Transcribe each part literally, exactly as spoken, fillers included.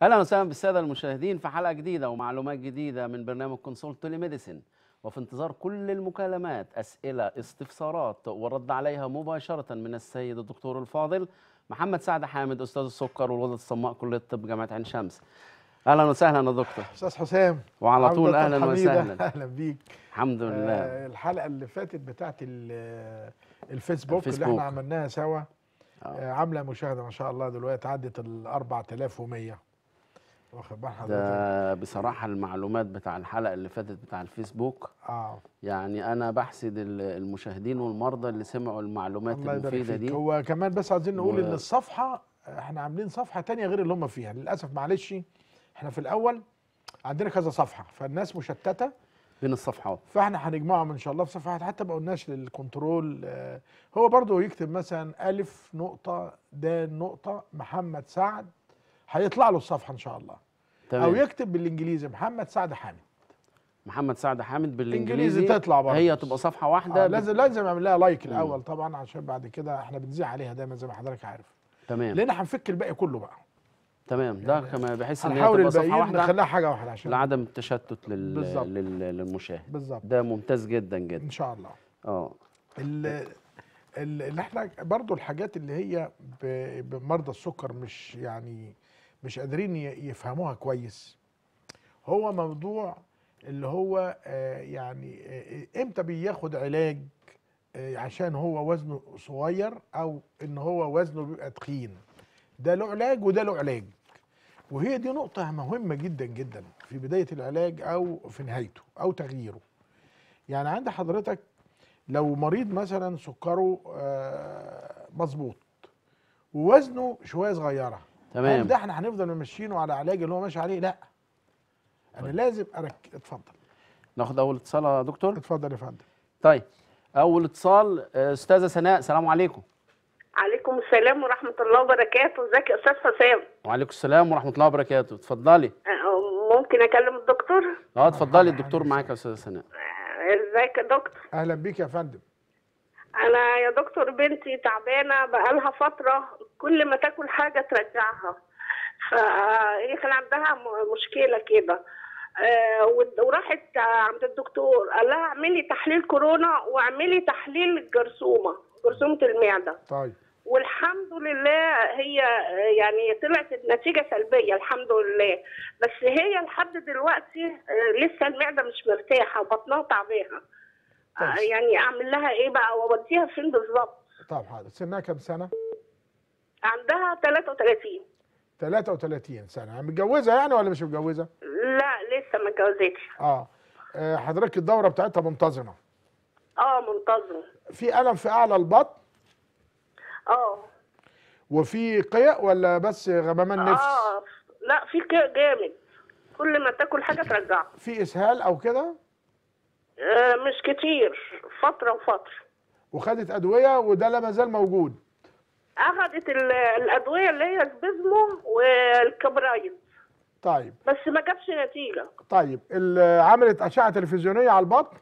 اهلا وسهلا بالساده المشاهدين في حلقه جديده ومعلومات جديده من برنامج كونسولت تيليميديسين، وفي انتظار كل المكالمات، اسئله، استفسارات والرد عليها مباشره من السيد الدكتور الفاضل محمد سعد حامد، استاذ السكر والغدد الصماء، كليه الطب، جامعه عين شمس. اهلا وسهلا يا دكتور. استاذ حسام وعلى طول عودة اهلا حميدة. وسهلا. اهلا بيك. الحمد لله. آه الحلقه اللي فاتت بتاعت ال- الفيسبوك, الفيسبوك اللي احنا عملناها سوا آه. آه عامله مشاهده ما شاء الله، دلوقتي عدت ال أربعة آلاف ومية. واخد بال حضرتك؟ ده بصراحه المعلومات بتاع الحلقه اللي فاتت بتاع الفيسبوك اه يعني انا بحسد المشاهدين والمرضى اللي سمعوا المعلومات الله يبارك المفيده فيك. دي. هو كمان بس عايزين نقول و... ان الصفحه احنا عاملين صفحه تانية غير اللي هم فيها، للاسف معلش. احنا في الاول عندنا كذا صفحه فالناس مشتته بين الصفحات، فاحنا هنجمعهم ان شاء الله في صفحه واحده، حتى ما قلناش للكنترول. آه هو برضه يكتب مثلا الف نقطه د نقطه محمد سعد، هيطلع له الصفحه ان شاء الله. تمام. او يكتب بالانجليزي محمد سعد حامد، محمد سعد حامد بالانجليزي انجليزي تطلع برضه، هي تبقى صفحه واحده. آه لازم لازم اعمل لها لايك مم. الاول طبعا، عشان بعد كده احنا بنذيع عليها دايما زي ما حضرتك عارف. تمام لان هنفك الباقي كله بقى. تمام. ده كمان بحيث ان هي هنحاول تبقى صفحه الباقيين واحده نخليها حاجه واحده عشان لعدم التشتت لل... بالظبط. لل... للمشاهد. بالظبط. ده ممتاز جدا جدا ان شاء الله. اه ال- ال- اللي احنا برضو الحاجات اللي هي ب- بمرضى السكر مش يعني مش قادرين ي- يفهموها كويس، هو موضوع اللي هو آه، يعني آه، امتى بياخد علاج آه، عشان هو وزنه صغير او ان هو وزنه بيبقى تخين. ده له علاج وده له علاج، وهي دي نقطة مهمة جدا جدا في بداية العلاج او في نهايته او تغييره. يعني عند حضرتك لو مريض مثلا سكره آه، مظبوط ووزنه شويه صغيره، تمام. هل ده احنا هنفضل ممشينه على علاج اللي هو ماشي عليه؟ لا، انا طيب. لازم ارك. اتفضل ناخد اول اتصال يا دكتور. اتفضل يا فندم. طيب اول اتصال استاذه سناء، السلام عليكم. عليكم السلام ورحمة الله وبركاته. ازيك يا أستاذ حسام؟ وعليكم السلام ورحمه الله وبركاته. اتفضلي. أه، ممكن أكلم الدكتور؟ اه اتفضلي، الدكتور معاك يا استاذه سناء. أه، ازيك يا دكتور؟ اهلا بيك يا فندم. أنا يا دكتور بنتي تعبانة بقالها فترة، كل ما تاكل حاجة ترجعها، فهي كان عندها م- مشكلة كده. أه، ود- وراحت عند الدكتور قال لها اعملي تحليل كورونا واعملي تحليل الجرثومة، جرثومة المعدة. طيب والحمد لله هي يعني طلعت النتيجة سلبية الحمد لله، بس هي لحد دلوقتي آه، لسه المعدة مش مرتاحة وبطنها تعبانة. آه، كويس. يعني أعمل لها إيه بقى وأوديها فين بالظبط؟ طب حاضر. سنها كام سنه؟ عندها ثلاثة وثلاثين. ثلاثة وثلاثين سنه. متجوزه يعني ولا مش متجوزه؟ لا لسه ما اتجوزتش. اه آه، حضرتك الدوره بتاعتها منتظمه؟ اه منتظمة. في الم في اعلى البطن اه وفي قيء ولا بس غمامان نفس؟ اه لا في كده جامد، كل ما تاكل حاجة ترجعها. في اسهال او كده؟ آه مش كتير، فترة وفترة. وخدت ادويه وده لا ما زال موجود؟ أخذت ال- الأدوية اللي هي البيزمو والكبرايد طيب بس ما جابش نتيجة. طيب ال- عملت اشعه تلفزيونيه على البطن؟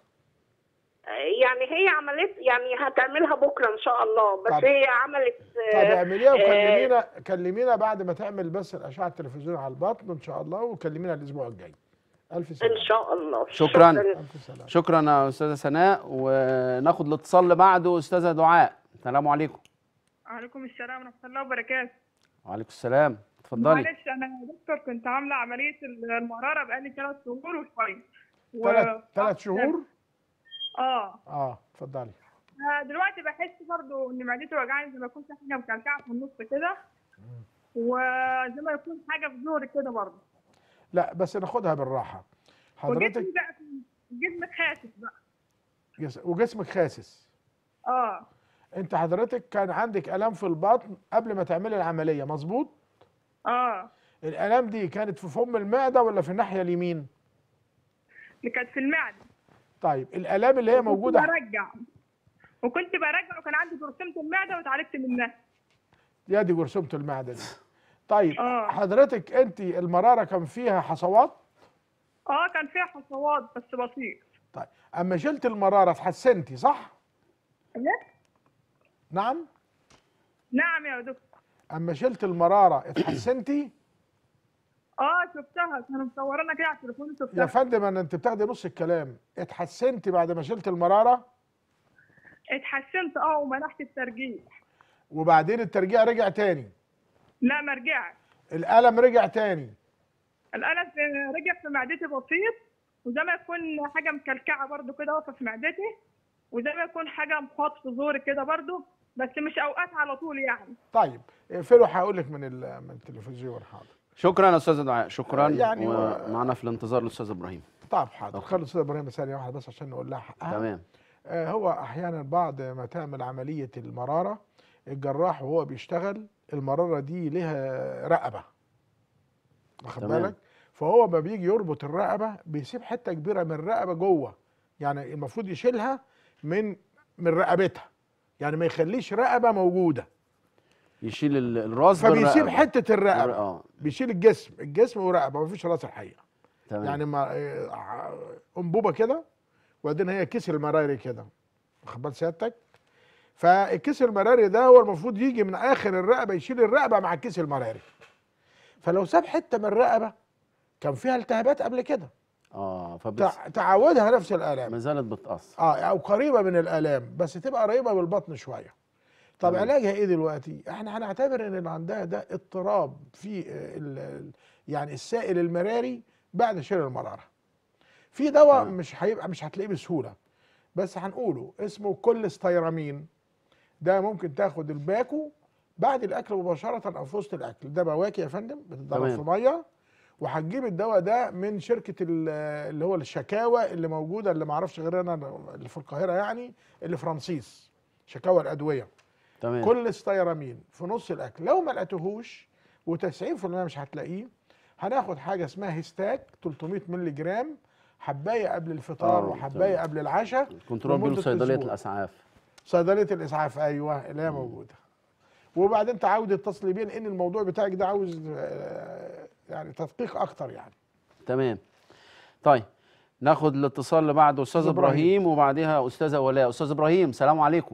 يعني هي عملت، يعني هتعملها بكرة إن شاء الله، بس طب. هي عملت. طب اعمليها آه، وكلمينا كلمينا بعد ما تعمل بس الاشعه التلفزيونيه على البطن ان شاء الله، وكلمينا الاسبوع الجاي. الف سلامه. إن شاء الله. شكرا. الف سلامه. شكرا يا استاذه سناء. وناخد الاتصال اللي بعده، استاذه دعاء، السلام عليكم. وعليكم السلام ورحمة الله وبركاته. وعليكم السلام، اتفضلي. معلش أنا يا دكتور كنت عاملة عملية المرارة بقالي ثلاث شهور وشوية. ثلاث ثلاث شهور؟ اه اه اتفضلي. آه، دلوقتي بحس برضو إن معدتي وجعاني، زي ما يكون في حاجة مكلكعة في النص كده، وزي ما يكون حاجة في زوري كده برضو. لا بس ناخدها بالراحه. حضرتك وجسمي بقى جسمي خاسس بقى. جس... وجسمك خاسس. اه انت حضرتك كان عندك الام في البطن قبل ما تعملي العمليه مظبوط؟ اه الالام دي كانت في فم المعده ولا في الناحيه اليمين؟ اللي كانت في المعدة. طيب الالام اللي هي موجوده كنت برجع وكنت برجع وكان عندي جرثومة المعدة واتعالجت منها. يا دي جرثومه المعده دي. طيب آه. حضرتك انت المراره كان فيها حصوات؟ اه كان فيها حصوات بس بسيط. طيب اما شلت المراره اتحسنتي صح؟ إيه؟ نعم؟ نعم يا دكتور. اما شلت المراره اتحسنتي؟ اه شفتها، كانوا مصورانا كده على التليفون يا شفتها. فندم انا انت بتاخدي نص الكلام. اتحسنتي بعد ما شلت المراره؟ اتحسنت اه ومنحت الترجيع. وبعدين الترجيع رجع تاني؟ لا ما رجعش. الالم رجع تاني؟ الألم في- رجع في معدتي بسيط، وزي ما يكون حاجة مكلكعة برضو كده واقفة في معدتي، وزي ما يكون حاجة مخاط في زوري كده برضو، بس مش أوقات على طول يعني. طيب اقفله، هقول لك من ال- من التلفزيون. حاضر. شكرا يا استاذ دعاء، شكرا. يعني و- ومعنا في الانتظار الاستاذ ابراهيم. طب حاضر، أوكي. خلي الاستاذ ابراهيم ثانيه واحده بس عشان نقول لها حقها. تمام. آه هو احيانا بعد ما تعمل عمليه المراره، الجراح وهو بيشتغل المراره دي لها رقبه، واخد تمام. بالك؟ فهو ما بيجي يربط الرقبه بيسيب حته كبيره من الرقبه جوه، يعني المفروض يشيلها من من رقبتها، يعني ما يخليش رقبه موجوده، يشيل ال- الراس فبيسيب بالرقبة. حته الرقبه. اه بيشيل الجسم، الجسم ورقبه، ما فيش راس الحقيقه. تمام. يعني ما آه، انبوبه كده، وبعدين هي كيس المراري كده، واخد بال سيادتك؟ فالكيس المراري ده هو المفروض يجي من اخر الرقبه، يشيل الرقبه مع الكيس المراري. فلو ساب حته من الرقبه كان فيها التهابات قبل كده، اه فبس تع- تعودها نفس الالام، ما زالت بتأثر. اه او قريبه من الالام، بس تبقى قريبه من البطن شويه. طب تمام. علاجها ايه دلوقتي؟ احنا هنعتبر ان اللي عندها ده اضطراب في ال- ال- يعني السائل المراري بعد شيل المراره. في دواء تمام. مش هيبقى مش هتلاقيه بسهوله، بس هنقوله اسمه كوليستيرامين. ده ممكن تاخد الباكو بعد الاكل مباشره او في وسط الاكل. ده بواكي يا فندم، بتتضرب تمام. في ميه، وهتجيب الدواء ده من شركه ال- اللي هو الشكاوى اللي موجوده، اللي ما اعرفش غير انا اللي في القاهره، يعني اللي فرانسيس، شكاوى الادويه. تمام. كوليستيرامين في نص الاكل. لو ما لقيتهوش وتسعين في المية مش هتلاقيه، هناخد حاجه اسمها هيستاك تلتمية مللي جرام، حبايه قبل الفطار آه، وحبايه تمام. قبل العشاء. كنترول بيقولوا لمدة صيدلية أسبوع. الاسعاف. صيدليه الاسعاف، ايوه اللي هي موجوده. وبعدين تعاود اتصلي بيه لان الموضوع بتاعك ده عاوز آه، يعني تدقيق اكتر يعني. تمام. طيب ناخد الاتصال اللي بعده استاذ أستاذ إبراهيم. ابراهيم وبعديها استاذه ولاء. استاذ ابراهيم سلام عليكم.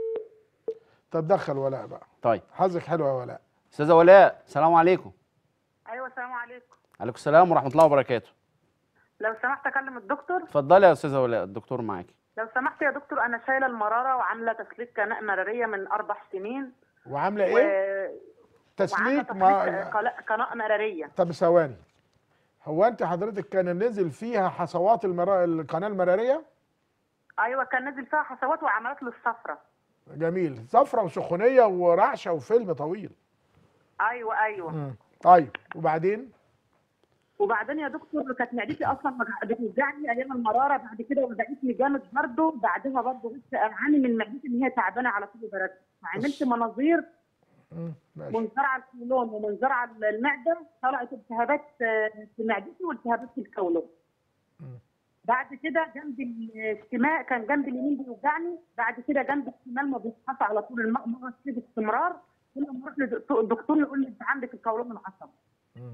طب دخل ولاء بقى، طيب حظك حلو يا ولاء. استاذه ولاء سلام عليكم. ايوه السلام عليكم. عليكم السلام ورحمه الله وبركاته. لو سمحت اكلم الدكتور. اتفضلي يا استاذه ولاء، الدكتور معاكي. لو سمحت يا دكتور، انا شايله المراره وعامله تسليك قناه مراريه من اربع سنين. وعامله و... ايه؟ وعامله تسليك تسليك مع قلا- قناه مراريه. طب ثواني، هو انت حضرتك كان نزل فيها حصوات المرا... القناه المراريه؟ ايوه كان نازل فيها حصوات وعملت له الصفرة. جميل، زفره وسخونيه ورعشه وفيلم طويل. ايوه ايوه. مم. طيب وبعدين؟ وبعدين يا دكتور كانت معدتي اصلا وجع- بتوجعني ايام المراره، بعد كده وجعتني جامد برضه، بعدها برضه لسه اعاني من معدتي ان هي تعبانه على طول برد. عملت مناظير مم. ماشي. منظار على القولون ومنظار على المعده، طلعت التهابات آه، في معدتي والتهابات في القولون. مم. بعد كده جنب الشمال كان جنب اليمين بيوجعني، بعد كده جنب الشمال ما بيصحى على طول الماء مره كده باستمرار. كل ما اروح للدكتور يقول لي انت عندك القولون العصبي. مم.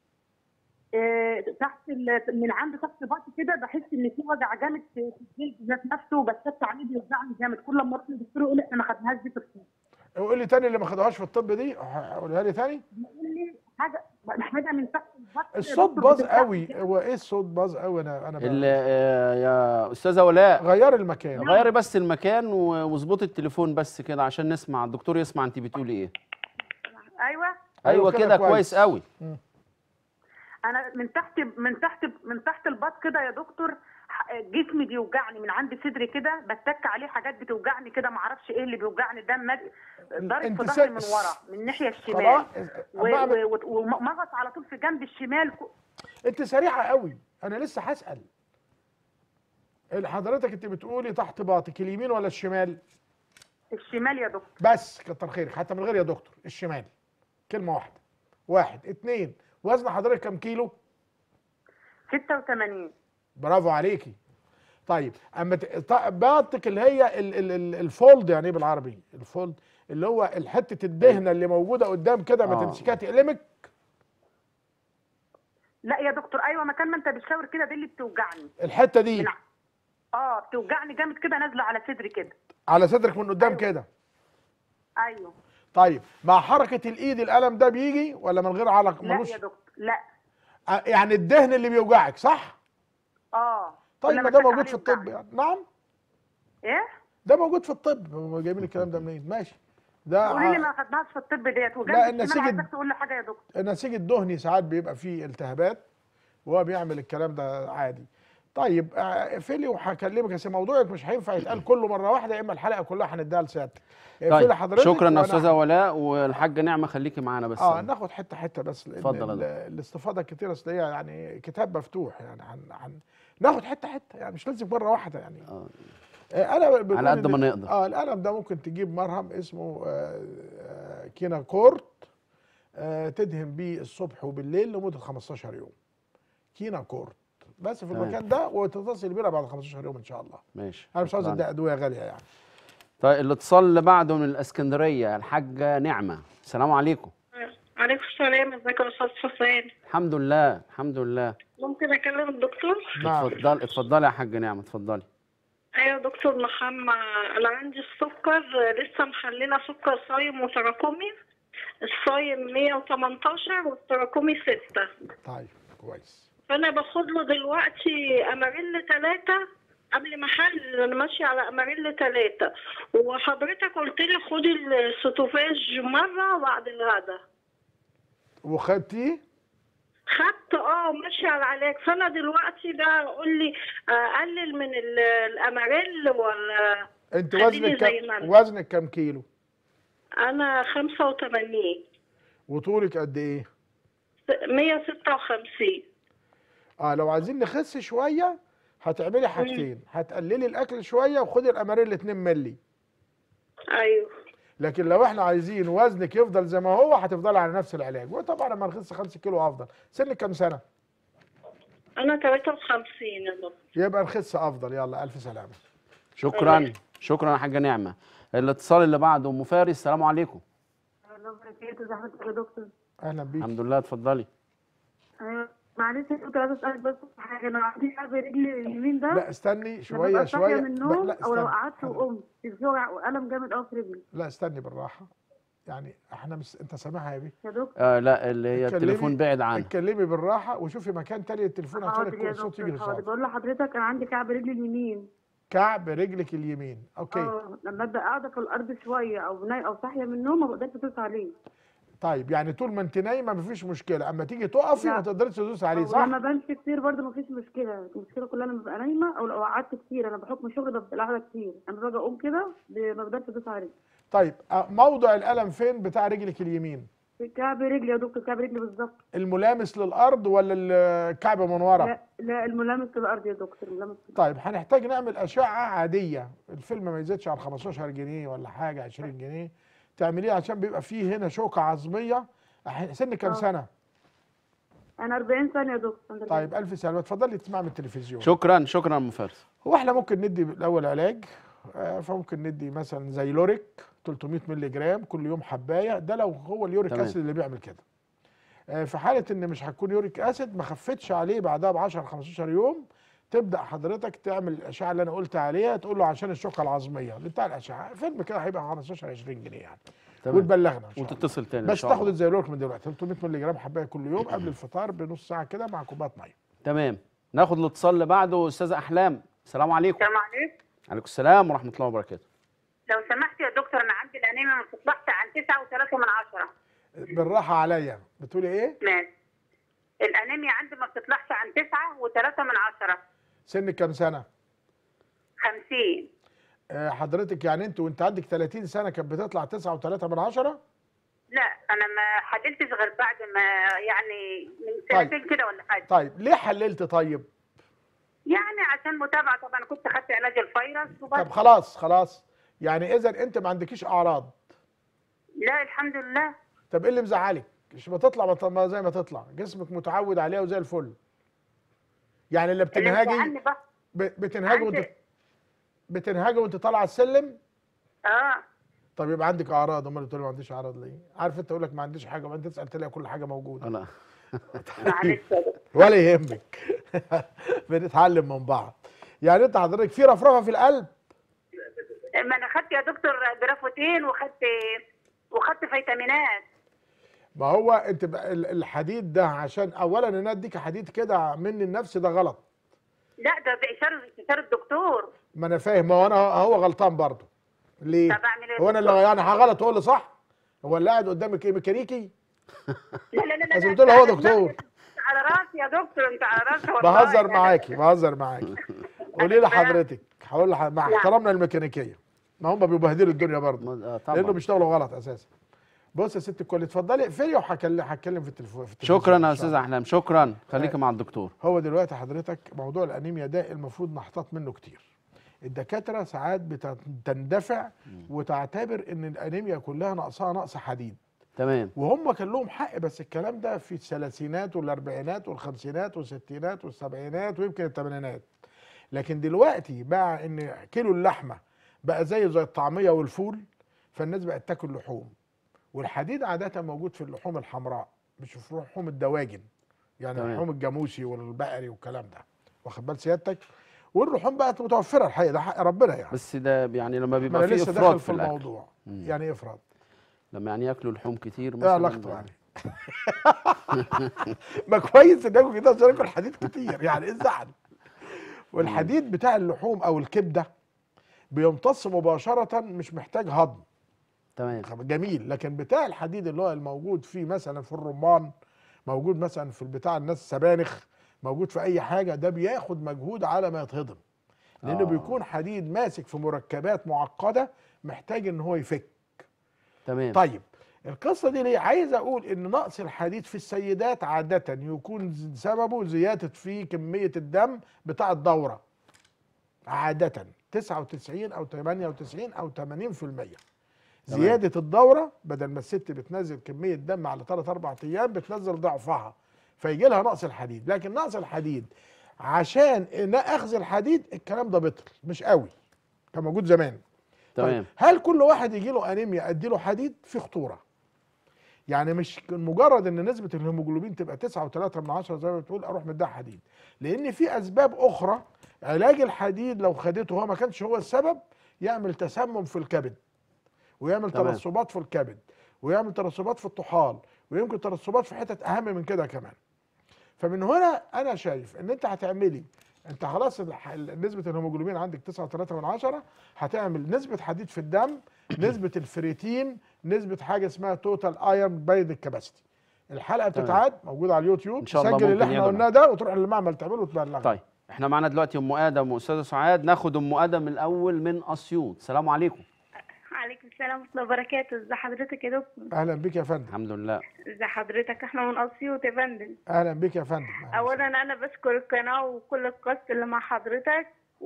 إيه تحت ال- من عند تحت بطني كده بحس ان في وجع جامد في في الجلد ذات نفسه، بشتت عليه بيوجعني جامد. كل ما اروح للدكتور يقول لي احنا ما خدناهاش دي في الطب. قول لي تاني اللي ما خدهاش في الطب دي، قولها لي تاني. بيقول لي حاجه حاجه من تحت البطن. الصوت دكتور باظ بتوجعني قوي. كده. هو ايه الصوت باظ قوي؟ انا انا ال- بقى. آه، يا استاذه ولاء غير المكان. غيري بس المكان و- واظبطي التليفون بس كده عشان نسمع الدكتور يسمع انت بتقولي ايه. ايوه ايوه كده كويس قوي. مم. انا من تحت من تحت من تحت البط كده يا دكتور، ح- جسمي بيوجعني من عند صدري كده، بتك عليه حاجات بتوجعني كده، ما اعرفش ايه اللي بيوجعني ده. مد- ضارب انت في ظهري سا- من ورا من الناحيه الشمال، خلاص و- بقى- و- و- ومغص على طول في جنب الشمال. انت سريعه قوي، انا لسه هسال. حضرتك انت بتقولي تحت باطك اليمين ولا الشمال؟ الشمال يا دكتور. بس كتر خيرك، حتى من غير يا دكتور. الشمال. كلمه واحده. واحد اتنين. وزن حضرتك كام كيلو؟ ستة وثمانين. برافو عليكي. طيب اما ت- ط- باطك اللي هي ال- ال- ال- الفولد، يعني ايه بالعربي الفولد؟ اللي هو حته الدهنه اللي موجوده قدام كده، ما آه. تمسكها تقلمك. لا يا دكتور، ايوه مكان ما انت بتشاور كده دي اللي بتوجعني. الحته دي من ع- اه بتوجعني جامد كده، نازله على صدري كده. على صدرك من قدام أيوة. كده. ايوه. طيب مع حركه الايد الالم ده بيجي ولا من غير علق؟ لا ملوش. يا دكتور لا. آه، يعني الدهن اللي بيوجعك صح؟ اه طيب كل ما ده أتك موجود عليه في الطب يوجعني. يعني. نعم ايه؟ ده موجود في الطب. هم جايبين الكلام ده منين؟ ماشي. ده قولي لي ع- ما خدناش في الطب ديت، وجنب لا، الشمال النسيج عايزاك تقول لي حاجه يا دكتور. النسيج الدهني ساعات بيبقى فيه التهابات وهو بيعمل الكلام ده عادي. طيب آه، اقفلي وهكلمك. بس موضوعك مش هينفع يتقال كله مره واحده، يا اما الحلقه كلها هنديها لسيادتك. اقفلي طيب حضرتك. شكرا يا وأنا- استاذه ولاء، والحاجه نعمه خليكي معانا بس. اه ناخد حته حته بس، لان اتفضل يا ال- دكتور. الاستفاضه الكتيره اصل هي يعني كتاب مفتوح يعني. هن هن ناخد حته حته يعني، مش لازم مره واحده يعني. آه. آه، انا بنقول على قد إن- ما نقدر. اه الالم ده ممكن تجيب مرهم اسمه آه آه كينا كورت، آه تدهن بيه الصبح وبالليل لمده خمستاشر يوم. كينا كورت بس في تمام. المكان ده، وتتصل بينا بعد خمستاشر يوم ان شاء الله. ماشي. انا مش عاوز شكراً. ادي ادويه غاليه يعني. طيب الاتصال اللي بعده من الاسكندريه، الحاجه نعمه. السلام عليكم. عليكم السلام، ازيك يا استاذ حسام؟ الحمد لله الحمد لله. ممكن اكلم الدكتور؟ نعم. اتفضل اتفضلي يا حاجه نعمه، اتفضلي. ايوه يا دكتور محمد، انا عندي السكر لسه محلله سكر صايم وتراكمي. الصايم مية وتمنتاشر والتراكمي ستة. طيب كويس. فانا باخد له دلوقتي اماريل ثلاثة قبل ما احلل. انا ماشيه على اماريل ثلاثة، وحضرتك قلت لي خدي السوتوفاج مره بعد الغداء. وخدتيه؟ خدت اه ماشي على العلاج. فانا دلوقتي ده قول لي اقلل من ال- الاماريل ولا انت خليني وزنك زي كم؟ ما أنا. وزنك كم كيلو؟ انا خمسة وتمانين. وطولك قد ايه؟ مية وستة وخمسين. اه لو عايزين نخس شويه هتعملي حاجتين، هتقللي الاكل شويه وخدي الاماريل اتنين مللي. ايوه. لكن لو احنا عايزين وزنك يفضل زي ما هو هتفضلي على نفس العلاج. وطبعا لما نخس خمسة كيلو افضل. سنك كام سنه؟ انا تلاتة وخمسين يا دكتور. يبقى نخس افضل. يلا الف سلامه. شكرا شكرا يا حاجه نعمه. الاتصال اللي بعده ام فارس. السلام عليكم. الله يبارك ازي حضرتك يا دكتور؟ اهلا بيك. الحمد لله، اتفضلي. أيوة. معلش يا دكتور عايز اسالك بس في حاجه. انا عندي تعب رجلي اليمين ده. لا استني لما شويه ببقى صاحيه شويه. من ب- النوم لا او لو استني. قعدت وقمت بيوجع والم جامد قوي في رجلي لا استني بالراحه. يعني احنا مش انت سامعها يا بيه؟ يا دكتور. آه لا، اللي هي اتكلمي- التليفون بعد عنها. اتكلمي بالراحه وشوفي مكان تاني للتليفون عشان حاضر يا الصوت يجي دكتور حاضر. للصوت. بقول لحضرتك انا عندي كعب رجلي اليمين. كعب رجلك اليمين. اوكي. اه لما ابقى قاعده في الارض شويه او ناي او صاحيه من النوم ما بقدرش ادوس عليه. طيب يعني طول ما انت نايمه مفيش مشكله، اما تيجي تقفي لا. ما تقدريش تدوسي عليه صح؟ ولما بمشي كتير برضه ما فيش مشكله. المشكله كلها لما ببقى نايمه او لو قعدت كتير. انا بحكم شغلي ببقى قاعده كتير. انا باجي اقوم كده ب- ما بقدرش ادوس عليه. طيب آه، موضع الالم فين بتاع رجلك اليمين؟ في كعب رجلي يا دكتور. كعب رجلي بالظبط. الملامس للارض ولا الكعب من ورا؟ لا لا الملامس للارض يا دكتور. الملامس للأرض. طيب هنحتاج نعمل اشعه عاديه. الفيلم ما يزيدش عن خمستاشر جنيه ولا حاجه، عشرين جنيه تعمليه عشان بيبقى فيه هنا شوكه عظميه. أح- سن كام آه. سنه؟ انا أربعين سنه يا دكتور. طيب الف سلامه. اتفضلي تسمع من التلفزيون. شكرا شكرا ام فارس. هو احنا ممكن ندي الاول علاج. آه، فممكن ندي مثلا زي لوريك تلتمية مللي جرام كل يوم حبايه. ده لو هو اليوريك تمام. اسيد اللي بيعمل كده. آه، في حاله ان مش هتكون يوريك اسيد ما خفتش عليه بعدها ب عشرة خمستاشر يوم، تبدا حضرتك تعمل الاشعه اللي انا قلت عليها. تقول له عشان الشوكه العظميه بتاع الاشعه. فيلم كده هيبقى خمستاشر عشرين جنيه يعني. تمام. وتبلغنا ان شاء الله. وتتصل تاني ان بس شاء تاخد الله. الزيلورك من دلوقتي تلتمية مللي جرام حبايه كل يوم قبل الفطار بنص ساعه كده مع كوبايه ميه. تمام. ناخد الاتصال اللي بعده. استاذه احلام. السلام عليكم. السلام عليكم. عليكم السلام ورحمه الله وبركاته. لو سمحت يا دكتور انا عندي الانيميا ما بتطلعش عن تسعة وثلاثة من عشرة. بالراحه عليا. بتقولي ايه؟ ماشي. الانيميا عندي ما بتطلعش عن تسعة وثلاثة من عشرة. سنك كام سنه؟ خمسين. آه، حضرتك يعني انت وانت عندك تلاتين سنه كانت بتطلع تسعة وتلاتة من عشرة؟ لا انا ما حللتش غير بعد ما يعني من طيب. سنتين كده ولا حاجه. طيب ليه حللت طيب؟ يعني عشان متابعه طبعا. كنت خدت علاج الفيروس وبس. طب خلاص خلاص. يعني اذا انت ما عندكيش اعراض. لا الحمد لله. طب ايه اللي مزعلك؟ مش بتطلع ما ط- ما زي ما تطلع، جسمك متعود عليها وزي الفل. يعني اللي اللي بتنهاجي مزعلني بقى. ب- بتنهاجي وانت عندي- بتنهاجي وانت طالعه السلم. اه طب يبقى عندك اعراض. امال بتقولي ما عنديش اعراض ليه؟ عارف انت اقول لك ما عنديش حاجه وانت تسال تلاقي كل حاجه موجوده. لا معلش يا دكتور. ولا يهمك. بنتعلم من بعض. يعني انت حضرتك في رفرفه في القلب. ما انا خدت يا دكتور جرافوتين وخدت وخدت فيتامينات. ما هو انت بقى ال- الحديد ده عشان اولا ان انا اديك حديد كده مني لنفسي ده غلط. لا ده بإشارة استشارة الدكتور. ما انا فاهم، ما هو انا هو غلطان برضه. ليه؟ طب اعمل ايه هو يا انا دكتور؟ اللي يعني غلط هو اللي صح؟ هو اللي قاعد قدامك ايه ميكانيكي؟ لا لا لا لا لازم لا، تقول هو أنت على دكتور. دماغي، أنت على راسي يا دكتور، انت على راسي والله. بهزر لا، معاكي لا. بهزر معاكي. قولي لي أنا فاهم. حضرتك، هقول لح- مع نعم. احترامنا للميكانيكيه، ما هم بيبهدلوا الدنيا برضه ما- آه، لانه طبعا. بيشتغلوا غلط اساسا. بص يا ست الكل، اتفضلي اقفلي وهكلم هتكلم في التليفون في التلفزيون شكرا إن يا شاء استاذ الله. احلام، شكرا، خليك مع الدكتور. هو دلوقتي حضرتك موضوع الانيميا ده المفروض نحتاط منه كتير. الدكاتره ساعات بتندفع وتعتبر ان الانيميا كلها نقصها نقص حديد، تمام. وهم كان لهم حق، بس الكلام ده في الثلاثينات والاربعينات والخمسينات والستينات والسبعينات ويمكن الثمانينات. لكن دلوقتي مع ان كيلو اللحمه بقى زي زي الطعميه والفول، فالناس بقت تاكل لحوم. والحديد عاده موجود في اللحوم الحمراء مش في لحوم الدواجن، يعني تمام. اللحوم الجاموسي والبقري والكلام ده، واخد بال سيادتك؟ واللحوم بقت متوفره الحقيقه، ده حق ربنا يعني. بس ده يعني لما ما بيبقى انا فيه لسه افراط داخل في في الاكل، الموضوع. يعني ايه افراط؟ لما يعني ياكلوا لحوم كتير ايه مثلا. علاقته يعني؟ ما كويس ان اكل كده عشان اكل حديد كتير، يعني ايه الزعل؟ والحديد بتاع اللحوم او الكبده بيمتص مباشره، مش محتاج هضم. تمام. جميل. لكن بتاع الحديد اللي هو الموجود فيه مثلا في الرمان، موجود مثلا في البتاع الناس السبانخ، موجود في اي حاجه، ده بياخد مجهود على ما يتهضم، لانه آه. بيكون حديد ماسك في مركبات معقده محتاج ان هو يفك. تمام. طيب القصه دي ليه عايز اقول ان نقص الحديد في السيدات عاده يكون سببه زياده في كميه الدم بتاع الدوره، عاده تسعة وتسعين او ثمانية وتسعين او ثمانين في المية. زياده الدوره بدل ما الست بتنزل كميه دم على ثلاث اربع ايام بتنزل ضعفها، فيجي لها نقص الحديد. لكن نقص الحديد عشان إن اخذ الحديد الكلام ده بطل، مش قوي كان موجود زمان. تمام. طيب هل كل واحد يجي له انيميا ادي له حديد؟ في خطوره. يعني مش مجرد ان نسبه الهيموجلوبين تبقى تسعة وثلاثة من عشرة زي ما بتقول اروح مديها حديد، لان في اسباب اخرى. علاج الحديد لو خدته هو ما كانش هو السبب يعمل تسمم في الكبد، ويعمل تمام. ترسبات في الكبد، ويعمل ترسبات في الطحال، ويمكن ترسبات في حتت اهم من كده كمان. فمن هنا انا شايف ان انت هتعملي، انت خلاص الح- نسبه الهيموجلوبين عندك تسعة وثلاثة من عشرة، هتعمل نسبه حديد في الدم، نسبه الفريتين، نسبه حاجه اسمها توتال ايرون بايد الكباستي. الحلقه تمام. بتتعاد موجوده على اليوتيوب، إن شاء الله تسجل اللي ممكن احنا يدعم. قلناه ده وتروح للمعمل تعمله وتبلغنا. طيب احنا معانا دلوقتي ام ادم واستاذه سعاد، ناخد ام ادم الاول من اسيوط. السلام عليكم. عليكم السلام ورحمة الله وبركاته. ازي حضرتك يا دكتور؟ اهلا بك يا فندم. الحمد لله. ازي حضرتك؟ احنا من اسيوط يا فندم. اهلا بك يا فندم. أهلاً اولا وسهلاً. انا بشكر القناة وكل القصة اللي مع حضرتك،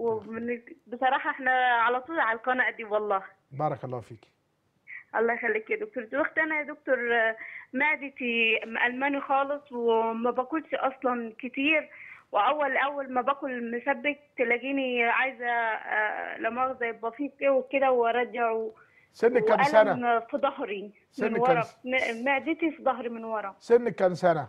وبصراحة احنا على طول على القناة دي والله. بارك الله فيك. الله يخليك يا دكتور. دلوقتي انا يا دكتور معدتي مألماني خالص وما باكلش اصلا كتير، واول اول ما باكل مسبك تلاقيني عايزه آه، لا مؤاخذه يبقى فيه وكده وارجع، سنك كام سنه؟ وألم في ظهري من سنك ورا، كام س- م- معدتي في ظهري من ورا. سنك كام سنه؟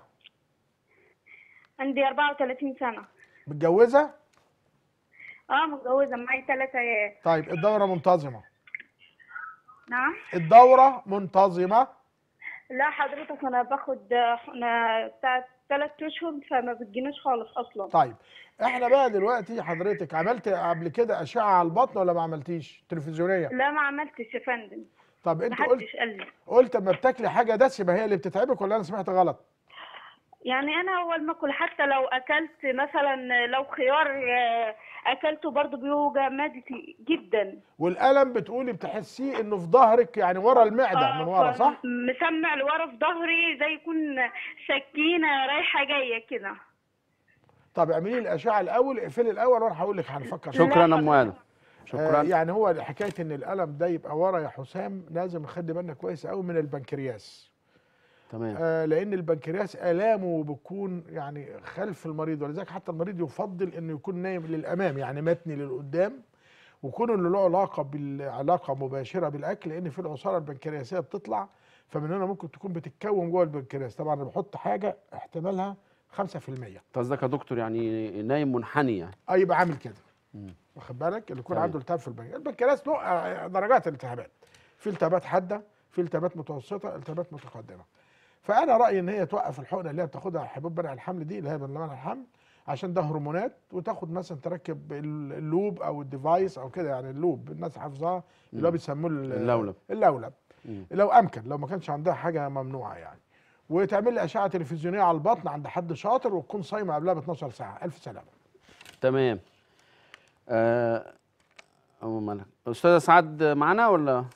عندي أربعة وثلاثين سنة. متجوزه؟ اه متجوزة، معي ثلاثة عيال. طيب الدوره منتظمه؟ نعم. الدوره منتظمه؟ لا حضرتك انا باخد انا بتاع ثلاث اشهر فما بتجينيش خالص اصلا. طيب احنا بقى دلوقتي حضرتك عملت قبل كده اشعه على البطن ولا ما عملتيش تلفزيونيه؟ لا ما عملتش يا فندم. طب انت ما قلت حدش قال لي. قلت اما بتاكلي حاجه دسمه هي اللي بتتعبك ولا انا سمعت غلط؟ يعني انا اول ما اكل حتى لو اكلت مثلا لو خيار آه، اكلته برضو بيوجع معدتي جدا. والالم بتقولي بتحسيه انه في ظهرك يعني ورا المعده من ورا، ف- صح؟ مسمع لورا في ظهري زي يكون سكينه رايحه جايه كده. طب اعملي لي الاشعه الاول، اقفلي الاول وانا هقول لك هنفكر. شكرا يا ام ادم. آه شكرا. يعني هو حكايه ان الالم ده يبقى ورا يا حسام لازم نخلي بالنا كويس قوي من البنكرياس. تمام. آه لان البنكرياس الامه بتكون يعني خلف المريض، ولذلك حتى المريض يفضل انه يكون نايم للامام يعني متني للقدام، ويكون انه له علاقه بالعلاقه مباشره بالاكل، لان في العصاره البنكرياسيه بتطلع، فمن هنا ممكن تكون بتتكون جوه البنكرياس. طبعا انا بحط حاجه احتمالها خمسة في المية. انت قصدك يا دكتور يعني نايم منحني يعني؟ اه يبقى عامل كده. مم. واخد بالك اللي يكون تمام. عنده التهاب في البنكرياس. البنكرياس له آه، درجات الالتهابات، في التهابات حاده، في التهابات متوسطه، التهابات متقدمه. فانا رايي ان هي توقف الحقنه اللي هي بتاخدها حبوب منع الحمل دي اللي هي منع الحمل، عشان ده هرمونات، وتاخد مثلا تركب اللوب او الديفايس او كده، يعني اللوب الناس حافظاها اللي هو بيسموه اللولب. اللولب مم. لو امكن، لو ما كانش عندها حاجه ممنوعه يعني. وتعمل لي اشعه تلفزيونيه على البطن عند حد شاطر، وتكون صايمه قبلها ب اتناشر ساعه. الف سلامه. تمام. آه أم ملك، استاذه سعاد معانا ولا؟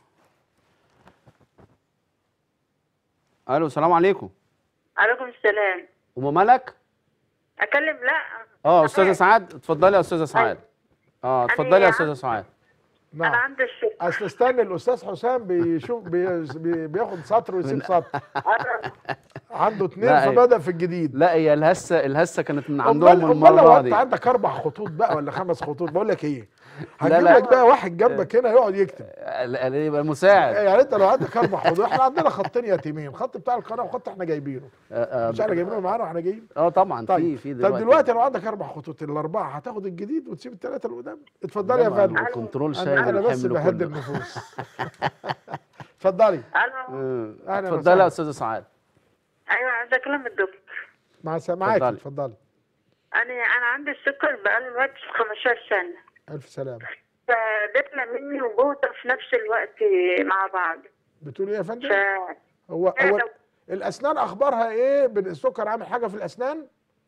الو، السلام عليكم. عليكم السلام. ام ملك؟ اكلم؟ لا. اه استاذه سعاد، اتفضلي يا استاذه سعاد. اه اتفضلي يا استاذه سعاد. انا نعم. عندي الشغل. اصل استنى الاستاذ حسام بيشوف بي بي بياخد سطر ويسيب سطر. عنده اتنين لا، فبدأ في الجديد. لا هي الهسه الهسه كانت من امال عندهم امال لو المره انت دي. عندك اربع خطوط بقى ولا خمس خطوط، بقول لك ايه، لا، هنجيب لا. لك بقى واحد جنبك هنا يقعد يكتب. لا، يبقى مساعد. يعني انت لو عندك اربع خطوط، احنا عندنا خطين يتيمين، خط بتاع القناه وخط احنا جايبينه. آه، آه، مش احنا جايبينه معانا واحنا جايين. اه طبعا. طيب في في طب دلوقتي دلوقتي لو عندك اربع خطوط، الاربعه هتاخد الجديد وتسيب الثلاثه اللي قدام. اتفضلي يا فندم. الكنترول شايل انا انا بس الحمل بهدي كله. النفوس. اتفضلي. الو. آه، أهلاً اتفضلي وسهلاً. يا استاذه سعاد. ايوه عايزه اكلم الدكتور. مع سامعاكي. اتفضلي. اتفضلي. انا انا عندي السكر بقاله دلوقتي خمستاشر سنه، الف سلامه. فبيطلع مني وجوده في نفس الوقت مع بعض. بتقولي ايه يا فندم؟ ف هو هو الاسنان اخبارها ايه؟ السكر عامل حاجه في الاسنان؟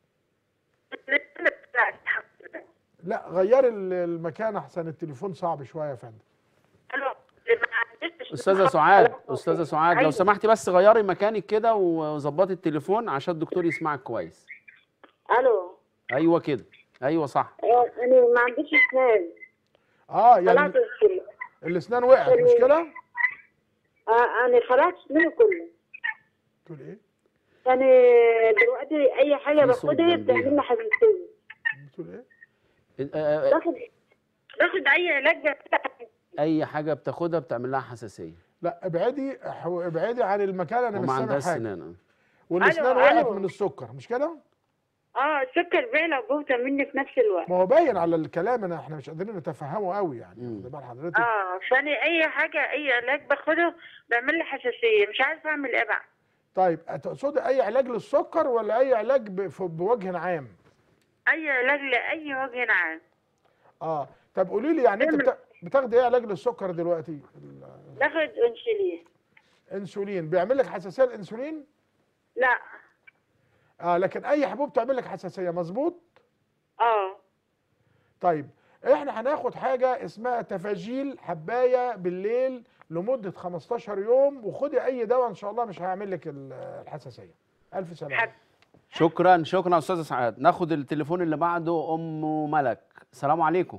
لا غيري المكان احسن، التليفون صعب شويه يا فندم. الو. استاذه سعاد، استاذه سعاد لو سمحتي بس غيري مكانك كده وظبطي التليفون عشان الدكتور يسمعك كويس. الو. ايوه كده، ايوه صح. انا ما عنديش اسنان. اه يعني خلعت السن. الاسنان وقعت مش كده؟ اه انا خلعت سناني كله. تقول ايه؟ انا دلوقتي اي حاجه في صوت باخدها جنبيها. بتعمل لي حساسيه. بتقول ايه؟ آه، آه، باخد باخد اي علاج. اي حاجه بتاخدها بتعمل لها حساسيه لا ابعدي حو- ابعدي عن المكان، انا مش وما سامع عندهاش حاجه. سنان. والاسنان ألو، وقعت ألو. من السكر مش كده؟ اه السكر بيعلى وجوده مني في نفس الوقت. ما هو باين على الكلام، انا احنا مش قادرين نتفهمه قوي يعني. مم. واخد بال حضرتك؟ اه فانا اي حاجه اي علاج باخده بيعمل لي حساسيه، مش عارفه اعمل ايه بقى. طيب تقصدي اي علاج للسكر ولا اي علاج ب- ف- بوجه عام؟ اي علاج لاي وجه عام. اه طب قولي لي يعني انت بتا- بتاخدي ايه علاج للسكر دلوقتي؟ باخد انسولين. الانسولين بيعمل لك حساسيه الانسولين؟ لا. اه لكن اي حبوب تعمل لك حساسيه، مظبوط؟ اه. طيب احنا هناخد حاجه اسمها تفاجيل، حبايه بالليل لمده خمستاشر يوم، وخدي اي دواء ان شاء الله مش هيعمل لك ال- الحساسيه. الف سلامه. حب. شكرا شكرا يا استاذه سعاد. ناخد التليفون اللي بعده ام ملك. السلام عليكم.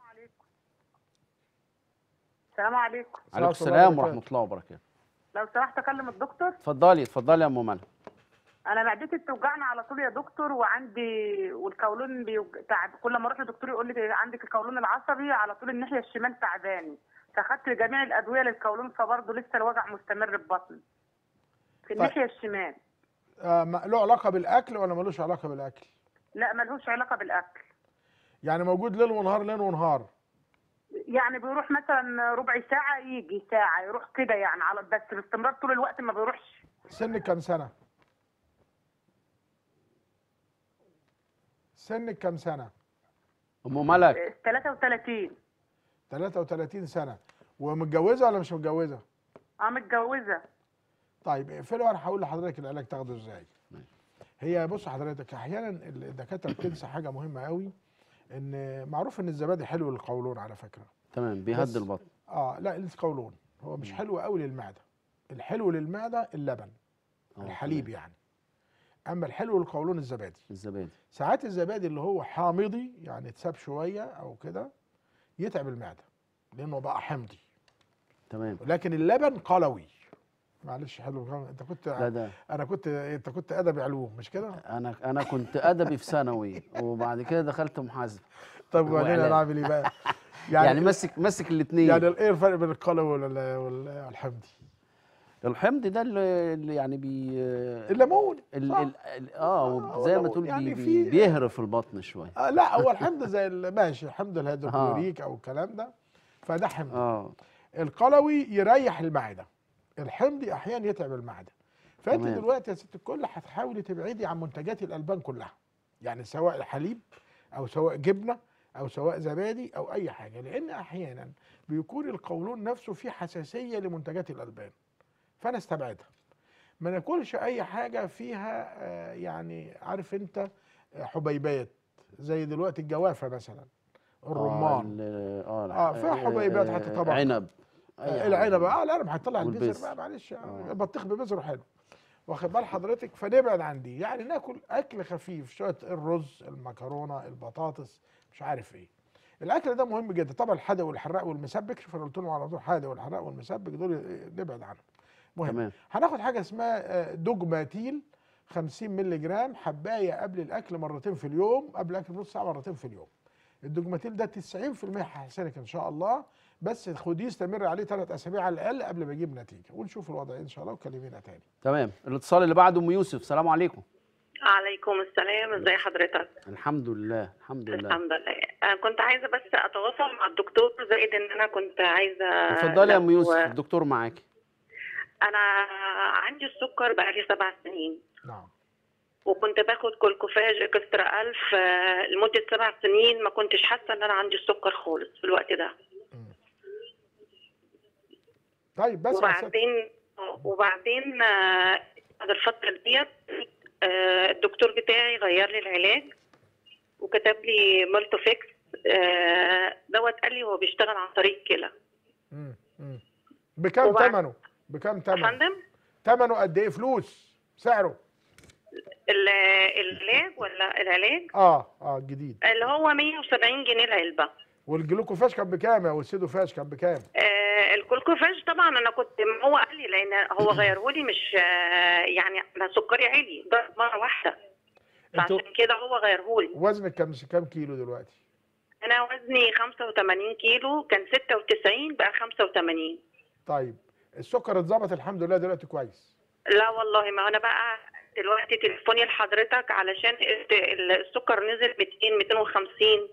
السلام عليكم. عليكم ورحمة الله السلام وبركاته. ورحمه الله وبركاته. لو سمحت اكلم الدكتور. اتفضلي اتفضلي يا ام ملك. انا معدتي بتوجعني على طول يا دكتور، وعندي والقولون بيوج... تعب. كل ما اروح للدكتور يقول لي عندك القولون العصبي على طول، الناحيه الشمال تعباني، فاخدت جميع الادويه للقولون فبرضه لسه الوجع مستمر في بطني في الناحيه الشمال. آه ما- له علاقه بالاكل ولا ملوش علاقه بالاكل؟ لا ملهوش علاقه بالاكل، يعني موجود ليل ونهار ليل ونهار. يعني بيروح مثلا ربع ساعه يجي ساعه يروح كده يعني، على بس باستمرار طول الوقت ما بيروحش. سنك كام سنه؟ سنك كام سنه؟ ام ملك ثلاثة وثلاثين. ثلاثة وثلاثين سنه. ومتجوزه ولا مش متجوزه؟ اه متجوزه. طيب اقفلي وانا هقول لحضرتك العلاج تاخده ازاي. هي بص حضرتك، احيانا الدكاتره بتنسى حاجه مهمه قوي، ان معروف ان الزبادي حلو للقولون على فكره. تمام، بس- بيهدي البطن. اه لا القولون هو مش حلو قوي للمعده. الحلو للمعده اللبن، آه، الحليب تمام. يعني. اما الحلو للقولون الزبادي. الزبادي. ساعات الزبادي اللي هو حامضي يعني اتساب شويه او كده يتعب المعده لانه بقى حمضي. تمام. لكن اللبن قلوي. معلش حلو، انت كنت لا ده انا كنت انت كنت ادبي علوم مش كده؟ انا انا كنت ادبي في ثانوي وبعد كده دخلت محاسبه. طب وبعدين وإعلام. هنعمل ايه بقى؟ يعني, يعني ماسك ماسك الاثنين. يعني ايه الفرق بين القلوي وال- وال- والحمضي؟ الحمض ده اللي اللي يعني بي الليمون ال صح؟ ال ال اه زي ما الليمون. تقول يعني بي في- بي بيهرف البطن شويه. آه لا هو الحمض زي ال- ماشي، حمض الهيدروكلوريك او الكلام ده، فده حمض. اه القلوي يريح المعده، الحمضي احيانا يتعب المعده. فانت تمام. دلوقتي يا ست الكل هتحاولي تبعدي عن منتجات الالبان كلها، يعني سواء حليب او سواء جبنه او سواء زبادي او اي حاجه، لان احيانا بيكون القولون نفسه فيه حساسيه لمنتجات الالبان، فانا استبعدها. ما ناكلش اي حاجه فيها آه، يعني عارف انت آه، حبيبات، زي دلوقتي الجوافه مثلا، الرمان، اه اه فيها حبيبات حتى طبعا، عنب، اي آه، حاجه. العنب، اه العنب هيطلع البذر والبذر. بقى، معلش آه. البطيخ ببذره حلو، واخد بال حضرتك؟ فنبعد عن دي، يعني ناكل اكل خفيف، شويه الرز، المكرونه، البطاطس، مش عارف ايه. الاكل ده مهم جدا طبعا، الحادق والحراق والمسبك، شوف انا قلت لهم على طول حادق والحراق والمسبك دول نبعد عنهم. مهم. تمام. هناخد حاجه اسمها آه، دوجماتيل خمسين مللي جرام، حبايه قبل الاكل مرتين في اليوم، قبل الاكل بنص ساعه مرتين في اليوم. الدوجماتيل ده تسعين في المية هيحسنك ان شاء الله، بس خديه استمر عليه ثلاث اسابيع على الاقل قبل ما يجيب نتيجه، ونشوف الوضع ان شاء الله، وكلمينا تاني. تمام. الاتصال اللي بعده ام يوسف، السلام عليكم. عليكم السلام، ازي حضرتك؟ الحمد لله الحمد لله. الحمد لله. انا كنت عايزه بس اتواصل مع الدكتور، زائد ان انا كنت عايزه اتفضلي يا ام لو- يوسف، الدكتور معاكي. انا عندي السكر بقالي سبع سنين، نعم. وكنت باخد كولكوفاج اكسترا ألف آه، لمده سبع سنين، ما كنتش حاسه ان انا عندي السكر خالص في الوقت ده. طيب بس وبعدين وبعدين آه، بعد الفتره ديت آه، الدكتور بتاعي غير لي العلاج وكتب لي مولتوفيكس آه، دوت، قال لي هو بيشتغل عن طريق كلى. مم. مم. بكام وبعد- ثمنه؟ بكام يا ثمنه؟ فندم، ثمنه قد ايه فلوس؟ سعره؟ ال- العلاج ولا العلاج اه اه الجديد. اللي هو مية وسبعين جنيه العلبه. والجلوكوفاش كان بكام يا والسيدوفاش كان بكام؟ آه الكولكوفاج طبعا انا كنت، هو قال لي لان هو غيره لي، مش آه يعني انا سكري عالي ضرب مره واحده، انتوا فعشان كده هو غيره لي. وزنك كام كام كيلو دلوقتي؟ انا وزني خمسة وثمانين كيلو، كان ستة وتسعين بقى خمسة وثمانين. طيب السكر اتظبط الحمد لله دلوقتي كويس؟ لا والله، ما انا بقى دلوقتي تليفوني لحضرتك علشان السكر نزل ميتين ميتين وخمسين.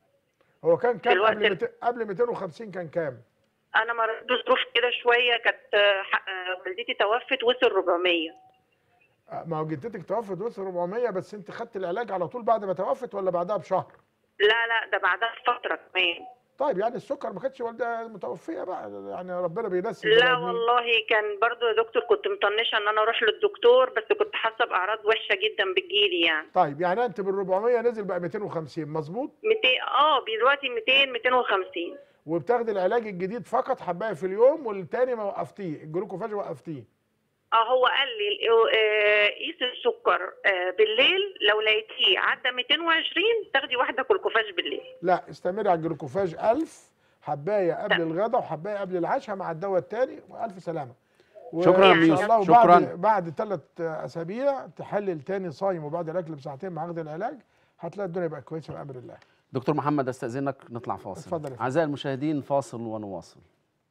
هو كان كام الوقت قبل ال- ميتين قبل ميتين وخمسين كان كام؟ انا مريت بظروف كده شويه، كانت آه، ح- آه، والدتي توفت وصل أربعمية. آه، ما هو جدتك توفت وصل أربعمية، بس انت خدت العلاج على طول بعد ما توفت ولا بعدها بشهر؟ لا لا، ده بعدها بفتره كمان. طيب يعني السكر ما كانتش والدها متوفيه بقى، يعني ربنا بينسي لا البني آدمين. والله، كان برضو يا دكتور كنت مطنشه ان انا اروح للدكتور، بس كنت حاسه باعراض وحشه جدا بتجيلي يعني. طيب يعني انت من أربعمية نزل بقى ميتين وخمسين مظبوط؟ ميتين، اه دلوقتي ميتين ميتين وخمسين. وبتاخدي العلاج الجديد فقط حبايه في اليوم، والتاني ما وقفتيه، الجلوكوفاج وقفتيه؟ اه هو قال لي آه، قيس السكر آه، بالليل، لو لقيتيه عدى ميتين وعشرين تاخدي واحده كولكوفاج بالليل. لا استمري على الجلوكوفاج ألف حبايه قبل الغداء وحبايه قبل العشاء مع الدواء الثاني، والف سلامه. شكرا يا ان شاء يوسف، الله. شكرا. وبعد بعد ثلاث اسابيع تحلل تاني صايم، وبعد الاكل بساعتين مع اخذ العلاج هتلاقي الدنيا بقت كويسه بامر الله. دكتور محمد استاذنك نطلع فاصل. اتفضل يا فندم. اعزائي المشاهدين، فاصل ونواصل.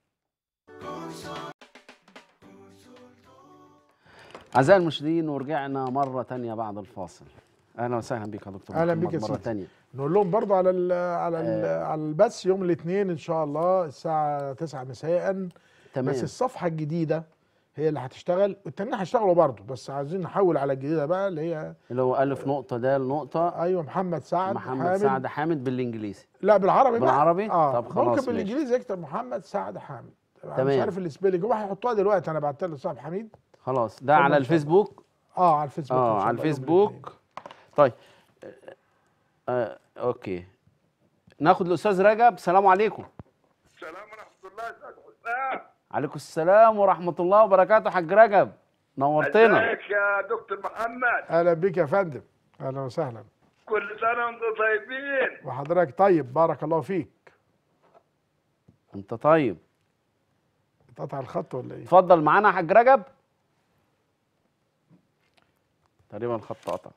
اعزائي المشاهدين، ورجعنا مره تانية بعد الفاصل. اهلا وسهلا بك يا دكتور أهلا محمد بك يا مره سيدي. تانية. نقول لهم برضو على ال على ال على البث يوم الاثنين ان شاء الله الساعه تسعة مساء. تمام. بس الصفحه الجديده هي اللي هتشتغل، والتانيين هيشتغلوا برضو، بس عايزين نحول على الجديده بقى اللي هي اللي هو الف نقطه دال نقطه. ايوه محمد سعد محمد حامد. سعد حامد بالانجليزي. لا بالعربي بقى. بالعربي؟ اه طب خلاص ممكن ماشي. بالانجليزي يكتب محمد سعد حامد. أنا تمام. مش عارف السبيلنج، هو هيحطوها دلوقتي، انا بعتها لصاحب حميد. خلاص ده اتفضل على إن شاء الله. الفيسبوك. اه على الفيسبوك إن اه شاء على الله يوم الفيسبوك. الاثنين. طيب آه اوكي، ناخد الاستاذ رجب. السلام عليكم. السلام ورحمة الله. أستاذ حسام. عليكم السلام ورحمه الله وبركاته. حاج رجب نورتنا. ازيك يا دكتور محمد؟ اهلا بك يا فندم، اهلا وسهلا. كل سنة وانتم طيبين. وحضرتك طيب، بارك الله فيك. انت طيب. اتقطع الخط ولا ايه؟ اتفضل معانا يا حاج رجب. تقريبا الخط قطع.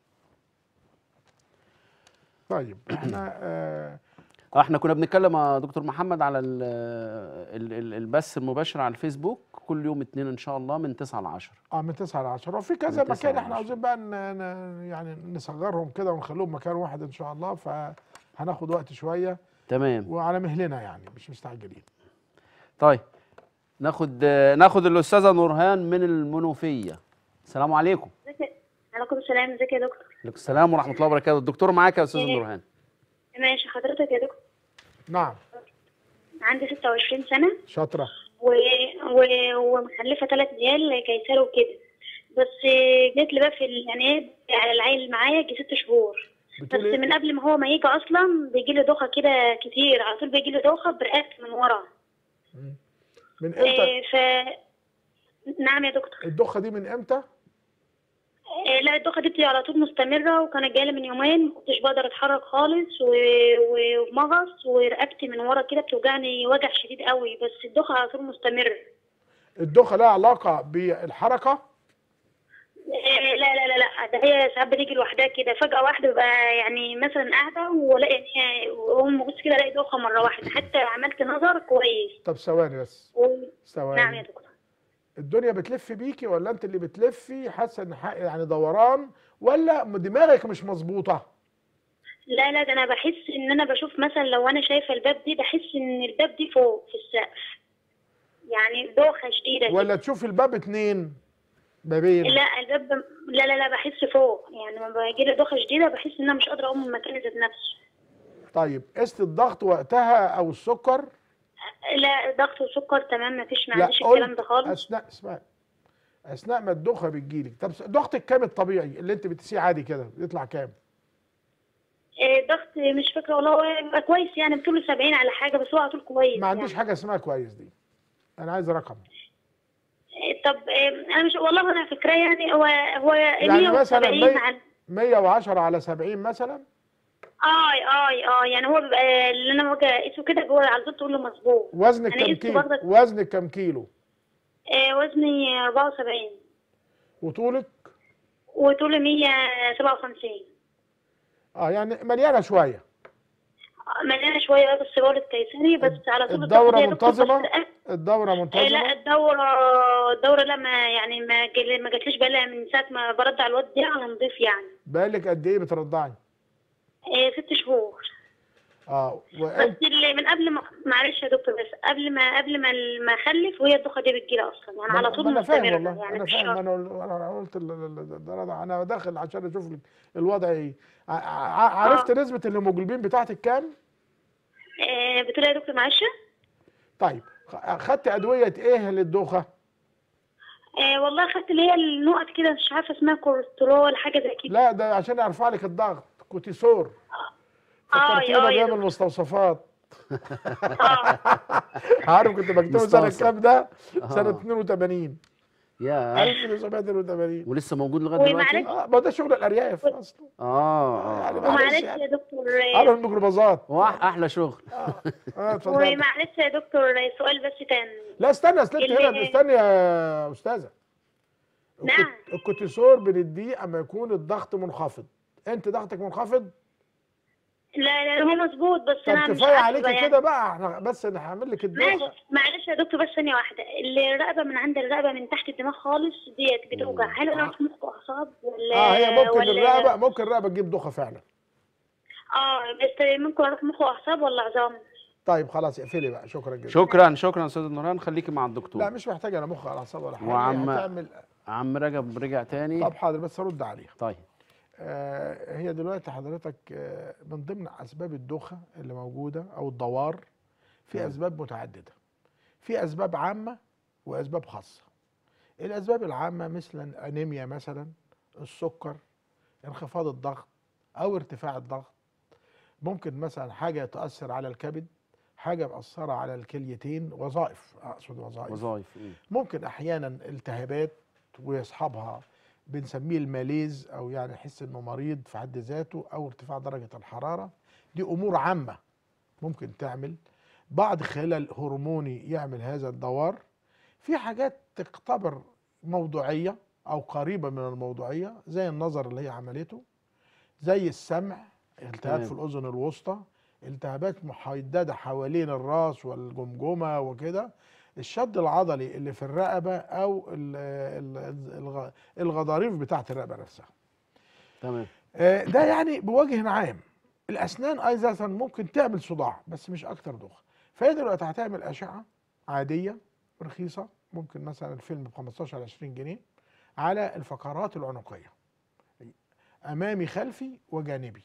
طيب احنا آه احنا كنا بنتكلم يا دكتور محمد على ال ال ال البث المباشر على الفيسبوك كل يوم اثنين ان شاء الله من تسعة ل عشرة. اه من تسعة ل عشرة، وفي كذا من تسعة مكان ل احنا عشرة. عاوزين بقى ن- ن- يعني نصغرهم كده ونخليهم مكان واحد ان شاء الله، فهناخد وقت شويه تمام. وعلى مهلنا يعني مش مستعجلين. طيب ناخد ناخد الاستاذه نورهان من المنوفيه. السلام عليكم. عليكم السلام. ازيك يا دكتور؟ عليكم السلام ورحمه الله وبركاته. الدكتور معاك يا استاذ نورهان. ماشي حضرتك يا دكتور. نعم. عندي ستة وعشرين سنه. شاطره. و... و... ومخلفه ثلاث عيال قيصر وكده، بس جيت لي بقى في ال- يعني ايه على العيل معايا يجي ست شهور، بس بتقول إيه؟ من قبل ما هو ما يجي اصلا بيجي لي دوخه كده كتير، على طول بيجي لي دوخه برقبتي من ورا. من امتى؟ إيه ف نعم يا دكتور. الدخه دي من امتى؟ إيه لا الدوخه دي بتبقى على طول مستمره، وكانت جايه لي من يومين ما كنتش بقدر اتحرك خالص، و... و- ومغص ورقبتي من ورا كده بتوجعني وجع شديد قوي، بس الدوخه على طول مستمر. الدخه لها علاقه بالحركه؟ إيه لا لا لا لا ده هي ساعات بتيجي لوحدها كده فجأة واحدة، ببقى يعني مثلا قاعدة والاقي ان هي واقوم ببص كده الاقي دوخة مرة واحدة، حتى عملت نظر كويس. طب ثواني بس. و... ثواني. نعم يا دكتور. الدنيا بتلف بيكي ولا انت اللي بتلفي حاسه ان ح- يعني دوران، ولا دماغك مش مظبوطه؟ لا لا ده انا بحس ان انا بشوف مثلا لو انا شايفة الباب دي بحس ان الباب دي فوق في السقف، يعني دوخة شديدة كده. ولا تشوف الباب اتنين بابين؟ لا الباب لا لا لا بحس فوق، يعني لما بيجي لي دوخة شديدة بحس ان انا مش قادرة اقوم من مكاني ذات نفسه. طيب قست الضغط وقتها او السكر؟ لا ضغط وسكر تمام، مفيش ما لا عنديش الكلام قلت ده خالص. اثناء اسمعي اثناء ما الدوخه بتجيلك. طب ضغطك كام الطبيعي اللي انت بتقيسيه عادي كده يطلع كام؟ إيه ضغط مش فاكره والله، هو يبقى كويس يعني بطول سبعين على حاجه، بس هو على طول كويس. ما عنديش يعني. حاجه اسمها كويس دي، انا عايز رقم. إيه طب إيه انا مش والله انا فاكراه يعني هو هو يعني مثلا مية وسبعين على مية وعشرة على سبعين مثلا. اه اه اه يعني هو بيبقى اللي انا باجي اقيسه كده جوه على طول تقول له مظبوط. وزنك أنا كام قيسته كيلو؟ برضك. وزنك كام كيلو؟ إيه وزني أربعة وسبعين وطولك؟ وطولي مية وسبعة وخمسين. اه يعني مليانه شويه. مليانه شويه بس بولد قيصري، بس على طول الدوره الضغط يا دكتور منتظمه؟ بس- الدوره إيه منتظمه؟ لا الدورة الدورة لا ما يعني ما جل- ما جاتليش بالها من ساعة ما برضع الواد دي على نضيف يعني. بقالك قد ايه بترضعي؟ إيه ست شهور. اه بس وانت اللي من قبل ما معلش يا دكتور، بس قبل ما قبل ما ما اخلف وهي الدوخة دي بتجيلي اصلا يعني على طول انا فاهم مستمرة والله، يعني انا مش فاهم. شرط. انا قل- انا قلت ال- ال- ال- ده رضع. انا داخل عشان اشوف لك الوضع ايه. ع- ع- عرفت نسبه الهيموجلوبين بتاعتك كام؟ إيه بتقولي يا دكتور معلش؟ طيب خ- خدت ادويه ايه للدوخه؟ إيه والله خدت اللي هي النقط كده مش عارفة اسمها كوليسترول حاجة زي كده. لا ده عشان ارفع لك الضغط، كورتيسور. اه فكرتينا اه يا جايه من دكتور. المستوصفات. اه عارف كنت بكتبه سنه مستوصف. كام ده؟ سنه آه. اتنين وتمانين. يا ألف وتسعمية اتنين وتمانين. ولسه موجود لغايه دلوقتي؟ ومعلش اه ما ده شغل الارياف اصلا. اه يعني اه معلش ومعلش يعني. يا دكتور قالوا الميكروباصات. واح احلى شغل. اه اه اتفضل. ومعلش يا دكتور سؤال بس تاني. لا استنى استنى اللي- هنا، استنى يا استاذه. نعم. الكت- الكورتيسور بنديه اما يكون الضغط منخفض. انت ضغطك منخفض؟ لا لا هو مظبوط بس انا طب مش كفايه عارفة عليكي يعني. كده بقى، احنا بس انا هعمل لك الدوخه. ماشي معلش يا دكتور بس ثانية واحدة، الرقبة من عند الرقبة من تحت الدماغ خالص ديت بتوجع، هل انا في مخ واعصاب ولا اه هي ممكن ولا الرقبه ممكن الرقبه تجيب دوخه فعلا. اه بس ممكن اروح مخ واعصاب ولا عظام؟ طيب خلاص اقفلي بقى، شكرا جدا. شكرا شكرا استاذ نورهان، خليكي مع الدكتور. لا مش محتاجه انا مخ على اعصاب ولا حاجه. وعم هتعمل. عم رجب رجع تاني. طب حاضر بس ارد عليها. طيب آه هي دلوقتي حضرتك آه من ضمن اسباب الدوخه اللي موجوده او الدوار في مم. اسباب متعدده. في اسباب عامه واسباب خاصه. الاسباب العامه مثل انيميا مثلا، السكر، انخفاض الضغط او ارتفاع الضغط. ممكن مثلا حاجه تؤثر على الكبد، حاجه مأثره على الكليتين، وظائف اقصد وظائف. وظائف. ممكن احيانا التهابات ويصحبها بنسميه الماليز، او يعني يحس انه مريض في حد ذاته، او ارتفاع درجه الحراره. دي امور عامه ممكن تعمل. بعض خلل هرموني يعمل هذا الدوار. في حاجات تختبر موضوعيه او قريبه من الموضوعيه زي النظر اللي هي عملته، زي السمع، التهاب في الاذن الوسطى، التهابات محدده حوالين الراس والجمجمه وكده، الشد العضلي اللي في الرقبه، او ال ال الغضاريف بتاعت الرقبه نفسها. تمام. آه ده يعني بوجه عام. الاسنان ايضا ممكن تعمل صداع بس مش اكتر دوخه. فهي دلوقتي هتعمل اشعه عاديه رخيصه، ممكن مثلا الفيلم ب خمستاشر عشرين جنيه، على الفقرات العنقيه، امامي خلفي وجانبي.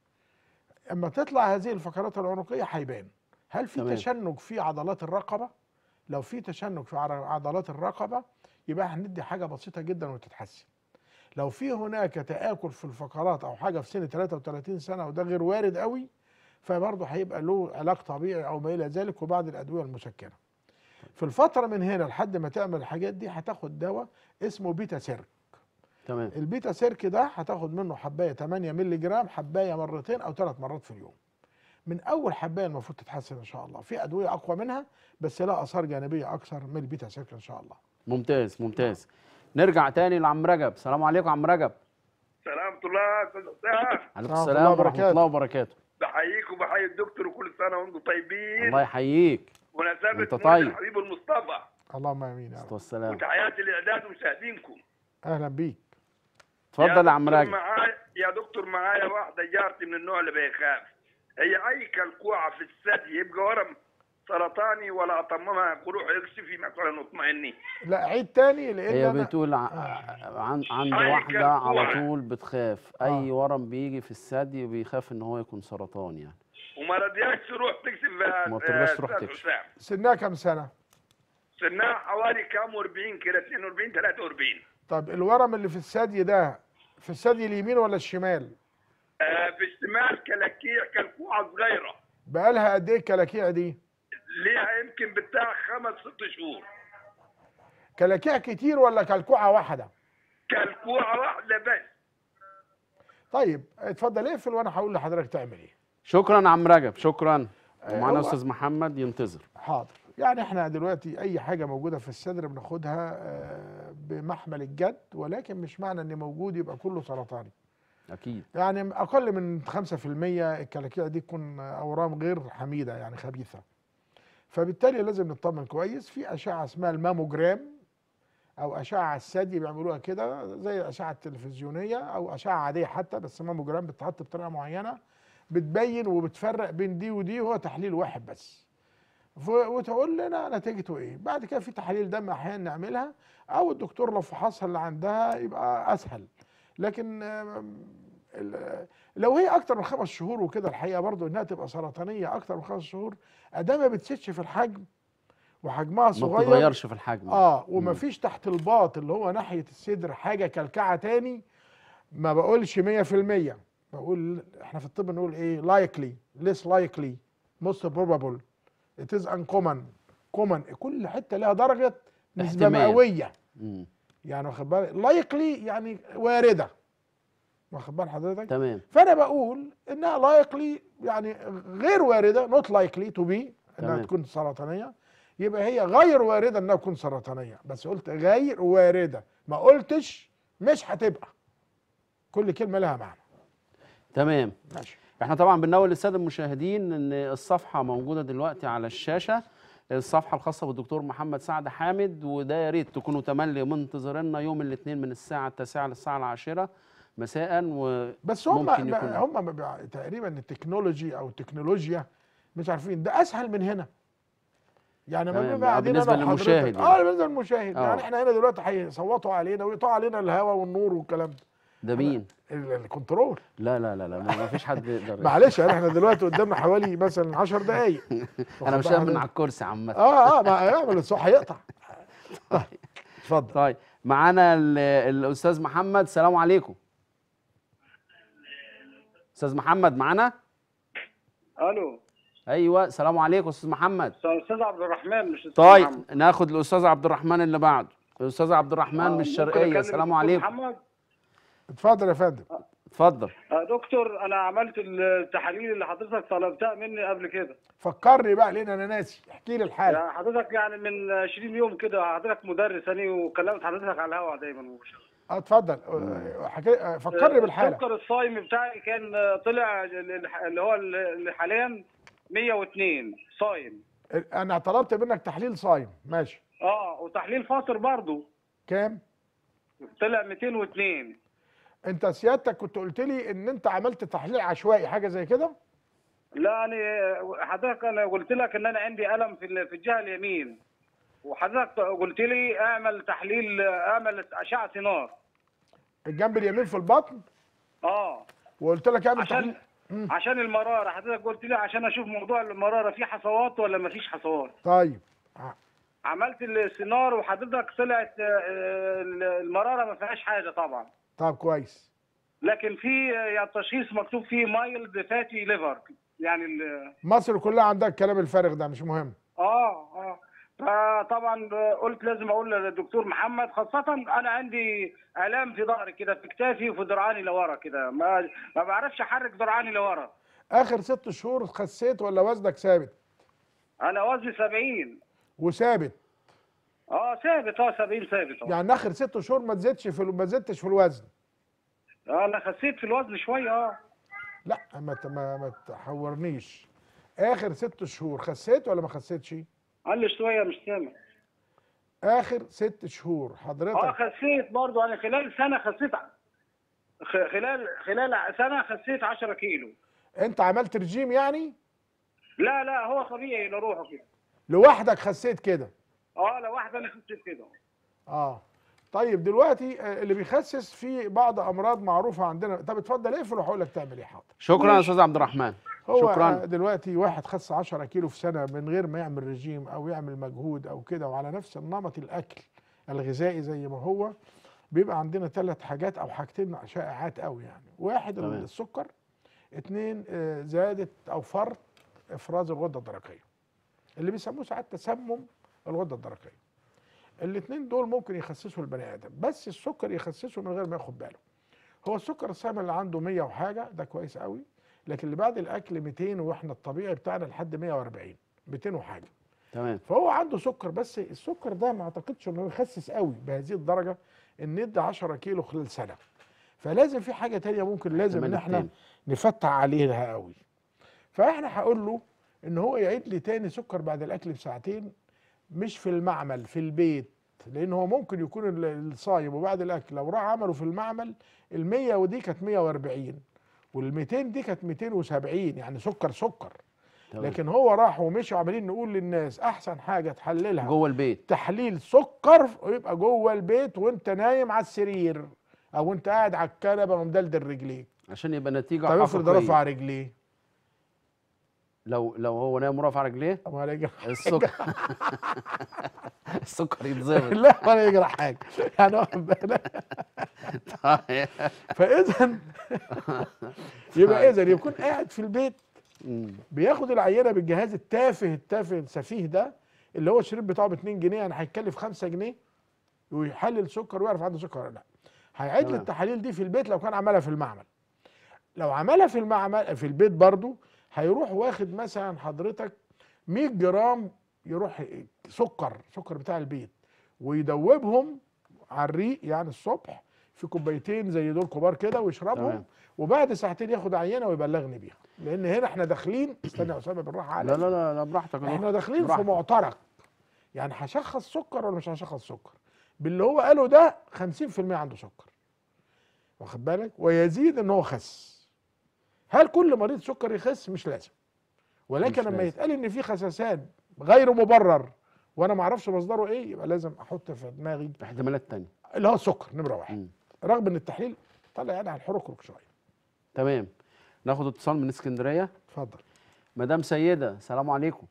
اما تطلع هذه الفقرات العنقيه هيبان هل في تمام. تشنج في عضلات الرقبه. لو في تشنج في عضلات الرقبه يبقى هندي حاجه بسيطه جدا وتتحسن. لو في هناك تآكل في الفقرات او حاجه في سن ثلاثة وثلاثين سنه وده غير وارد قوي، فبرضه هيبقى له علاج طبيعي او ما الى ذلك وبعض الادويه المسكنه. في الفتره من هنا لحد ما تعمل الحاجات دي هتاخد دواء اسمه بيتا سيرك. تمام. البيتا سيرك ده هتاخد منه حبايه ثمانية مللي جرام، حبايه مرتين او ثلاث مرات في اليوم. من اول حبايه المفروض تتحسن ان شاء الله. في ادويه اقوى منها بس لها اثار جانبيه اكثر من البيتا سيرك ان شاء الله. ممتاز ممتاز. نرجع تاني لعم رجب. السلام عليكم عم رجب. سلامة الله يا استاذ حسام. عليكم السلام ورحمه الله وبركاته. بحييك وبحيي الدكتور وكل سنه وانتم طيبين. الله يحييك. ونسابة انت طيب. الحبيب المصطفى. اللهم امين يا رب. والسلام. وتحياتي لاعداد ومشاهدينكم. اهلا بيك. اتفضل يا عم راجل. معايا يا دكتور، معايا واحده جارتي من النوع اللي بيخاف. هي اي كلكوعه في الثدي يبقى ورم سرطاني ولا اطممها قروح يكشفي مثلا اطمئني. لا عيد تاني لان هي أنا بتقول ع... عن عند واحده على طول بتخاف اي ورم بيجي في الثدي وبيخاف ان هو يكون سرطان يعني. وما رضيتش تروح تكشف. ما ترضاش تروح تكشف. سنها كام سنه؟ سنها حوالي كام واربعين كده، اثنين واربعين ثلاثة واربعين. طب الورم اللي في الثدي ده في الثدي اليمين ولا الشمال؟ آه في الشمال، كلاكيع كلكوعه صغيره. بقالها قد ايه الكلاكيع دي؟ ليها يمكن بتاع خمس ست شهور. كلاكيع كتير ولا كلكوعه واحده؟ كلكوعه واحده بس. طيب اتفضل اقفل وانا هقول لحضرتك تعمل ايه. شكرا عم رجب، شكرا. ومعانا هو- استاذ محمد ينتظر. حاضر. يعني احنا دلوقتي اي حاجه موجوده في الصدر بناخدها آه، بمحمل الجد، ولكن مش معنى ان موجود يبقى كله سرطاني. اكيد. يعني اقل من خمسة في المية الكلاكيع دي تكون اورام غير حميده يعني خبيثه. فبالتالي لازم نطمن كويس. في اشعه اسمها الماموجرام او اشعه على الثدي بيعملوها كده زي الاشعه التلفزيونيه او اشعه عاديه حتى، بس ماموجرام بتتحط بطريقه معينه بتبين وبتفرق بين دي ودي، وهو تحليل واحد بس. ف- وتقول لنا نتيجته ايه. بعد كده في تحاليل دم احيانا نعملها، او الدكتور لو فحصها اللي عندها يبقى اسهل. لكن آم، ال- لو هي اكتر من خمس شهور وكده الحقيقه برضو انها تبقى سرطانيه اكتر من خمس شهور، ادام ما بتزيدش في الحجم وحجمها ما صغير بتتغيرش في الحجم. اه مم. ومفيش تحت الباط اللي هو ناحيه الصدر حاجه كلكعه تاني، ما بقولش مية في المية، بقول احنا في الطب نقول ايه likely less likely most probable it is uncommon common. كل حته لها درجه نسبه احتمال. مئويه. مم. يعني واخد بالك likely يعني وارده، واخد بال حضرتك؟ تمام. فانا بقول انها likely يعني غير وارده not likely to be انها تمام. تكون سرطانيه، يبقى هي غير وارده انها تكون سرطانيه. بس قلت غير وارده، ما قلتش مش هتبقى. كل كلمه لها معنى. تمام. ماشي. احنا طبعا بننوه للساده المشاهدين ان الصفحه موجوده دلوقتي على الشاشه، الصفحه الخاصه بالدكتور محمد سعد حامد، وده يا ريت تكونوا تملي منتظرينا يوم الاثنين من الساعه التاسعة للساعه العاشرة مساء. بس هم وممكن يكون هم تقريبا التكنولوجي او التكنولوجيا مش عارفين ده اسهل من هنا. يعني ما تمام. بنبقى آه، قاعدين بالنسبة انا وحضرتك- للمشاهد يعني. اه بالنسبه للمشاهد. آه. يعني احنا هنا دلوقتي هيصوتوا علينا ويقطعوا علينا الهواء والنور والكلام ده. ده مين؟ ال- الكنترول. لا لا لا لا ما ما فيش حد يقدر. معلش يعني احنا دلوقتي قدامنا حوالي مثلا عشر دقايق. انا مش من على الكرسي عامه. اه اه ما يعمل الصح هيقطع. طيب اتفضل. طيب معانا ال- الاستاذ محمد. السلام عليكم. استاذ محمد معانا؟ الو. ايوه السلام عليكم استاذ محمد. استاذ عبد الرحمن مش استاذ طيب محمد. ناخد الاستاذ عبد الرحمن اللي بعده. الاستاذ عبد الرحمن آه، من ممكن الشرقيه. أكلم السلام الدكتور عليكم. محمد؟ اتفضل يا فندم. اتفضل. آه، دكتور انا عملت التحاليل اللي حضرتك طلبتها مني قبل كده. فكرني بقى لان انا ناسي. احكي لي الحاله. يعني حضرتك يعني من عشرين يوم كده، حضرتك مدرس انا وكلمت حضرتك على الهواء دايما. اه اتفضل. آه، حكي... فكرني بالحاله. السكر الصايم بتاعي كان آه، طلع اللي هو اللي حاليا مية واثنين صايم. انا طلبت منك تحليل صايم. ماشي. اه وتحليل فاطر برضو كام؟ طلع مئتين واثنين. انت سيادتك كنت قلت لي ان انت عملت تحليل عشوائي حاجه زي كده؟ لا انا حضرتك انا قلت لك ان انا عندي الم في ال- في الجهه اليمين، وحضرتك قلت لي اعمل تحليل، اعمل اشعه سينار. الجنب اليمين في البطن. اه وقلت لك اعمل عشان تحليل. مم. عشان المراره، حضرتك قلت لي عشان اشوف موضوع المراره في حصوات ولا ما فيش حصوات. طيب عملت السينار وحضرتك طلعت آه، المراره ما فيهاش حاجه طبعا. طب كويس. لكن في يعني تشخيص مكتوب فيه مايلد فاتي ليفر يعني ال- مصر كلها عندها الكلام الفارغ ده، مش مهم. اه اه فطبعا قلت لازم اقول للدكتور محمد، خاصة انا عندي الام في ظهري كده، في كتافي وفي ذراعاني لورا كده، ما ما بعرفش احرك ذراعاني لورا. اخر ست شهور خسيت ولا وزنك ثابت؟ انا وزني سبعين. وثابت؟ اه ثابت، اه سبعين ثابت. اه يعني اخر ست شهور ما تزيدش في ما زدتش في الوزن؟ اه انا خسيت في الوزن شوية. اه لا ما ت- ما, ما تحورنيش. اخر ست شهور خسيت ولا ما خسيتش؟ قال لي شوية مش سامع. اخر ست شهور حضرتك؟ اه خسيت برضو، انا خلال سنة خسيت، خ- خلال خلال سنة خسيت عشرة كيلو. انت عملت رجيم يعني؟ لا لا هو طبيعي لروحه كده. لوحدك خسيت كده؟ اه لوحدي انا خسيت كده. اه طيب دلوقتي آه، اللي بيخسس في بعض امراض معروفه عندنا. طب اتفضل اقفل وهقول لك تعمل ايه. حاضر. شكرا يا استاذ عبد الرحمن. هو شكرا. آه، دلوقتي واحد خس عشرة كيلو في سنه من غير ما يعمل رجيم او يعمل مجهود او كده، وعلى نفس النمط الاكل الغذائي زي ما هو، بيبقى عندنا ثلاث حاجات او حاجتين شائعات قوي يعني. واحد تمام. السكر، اتنين آه، زياده او فرط افراز الغده الدرقيه اللي بيسموه ساعات تسمم الغده الدرقيه. الاثنين دول ممكن يخسسوا البني ادم، بس السكر يخسسه من غير ما ياخد باله. هو السكر الصايم اللي عنده مية وحاجه ده كويس قوي، لكن اللي بعد الاكل ميتين، واحنا الطبيعي بتاعنا لحد مية واربعين، ميتين وحاجه. تمام. فهو عنده سكر، بس السكر ده ما اعتقدش انه يخسس قوي بهذه الدرجه ان يدي عشرة كيلو خلال سنه. فلازم في حاجه تانية ممكن لازم ان احنا التاني. نفتح عليها قوي. فاحنا هقول له ان هو يعيد لي تاني سكر بعد الاكل بساعتين، مش في المعمل، في البيت، لان هو ممكن يكون ال- الصايم وبعد الاكل لو راح عمله في المعمل ال100 ودي كانت مية واربعين وال200 دي كانت ميتين وسبعين، يعني سكر سكر. تمام. لكن هو راح ومشي وعمالين نقول للناس احسن حاجه تحللها جوه البيت، تحليل سكر، ويبقى جوه البيت وانت نايم على السرير او انت قاعد على الكنبه ومدلدل رجليك. عشان يبقى نتيجه طب افرض رفع حقيقيه. رجليه، لو لو هو نايم ورافع رجليه ولا يجرى السكر السكر يتظبط. لا ولا يجرى حاجه يعني واخد بالك. طيب. فاذا يبقى اذا يكون قاعد في البيت مم. بياخد العينه بالجهاز التافه التافه السفيه ده اللي هو الشريط بتاعه ب اتنين جنيه، يعني هيتكلف خمسة جنيه، ويحلل سكر ويعرف عنده سكر ولا لا. هيعيد لي تمام. التحاليل دي في البيت لو كان عملها في المعمل. لو عملها في المعمل في البيت برضو هيروح واخد مثلا حضرتك مية جرام يروح سكر سكر بتاع البيت، ويدوبهم على الريق يعني الصبح في كوبايتين زي دول كبار كده ويشربهم. تمام. وبعد ساعتين ياخد عينه ويبلغني بيها، لان هنا احنا داخلين استنى يا اسامه بالراحه عليا. لا لا لا لا براحتك يا احنا دكتور. داخلين في براحتك. معترك، يعني هشخص سكر ولا مش هشخص سكر؟ باللي هو قاله ده خمسين في المية عنده سكر، واخد بالك، ويزيد ان هو خس. هل كل مريض سكر يخس؟ مش لازم، ولكن مش لما لازم. يتقال ان في خسسان غير مبرر وانا ما اعرفش مصدره ايه، يبقى لازم احط في دماغي احتمالات تانية. اللي هو السكر نمره واحد، مم. رغم ان التحليل طلع يعني على الحركرك شويه. تمام. ناخد اتصال من اسكندريه. اتفضل. مدام سيده، السلام عليكم.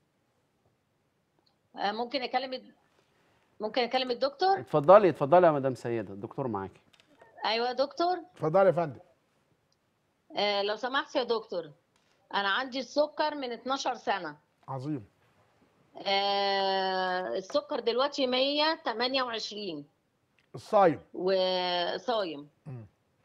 آه، ممكن اكلم الد- ممكن اكلم الدكتور؟ اتفضلي اتفضلي يا مدام سيده، الدكتور معاكي. ايوه يا دكتور. اتفضل يا فندم. آه لو سمحت يا دكتور، انا عندي السكر من اتناشر سنه. عظيم. آه السكر دلوقتي مية وتمانية وعشرين الصايم وصايم، مم.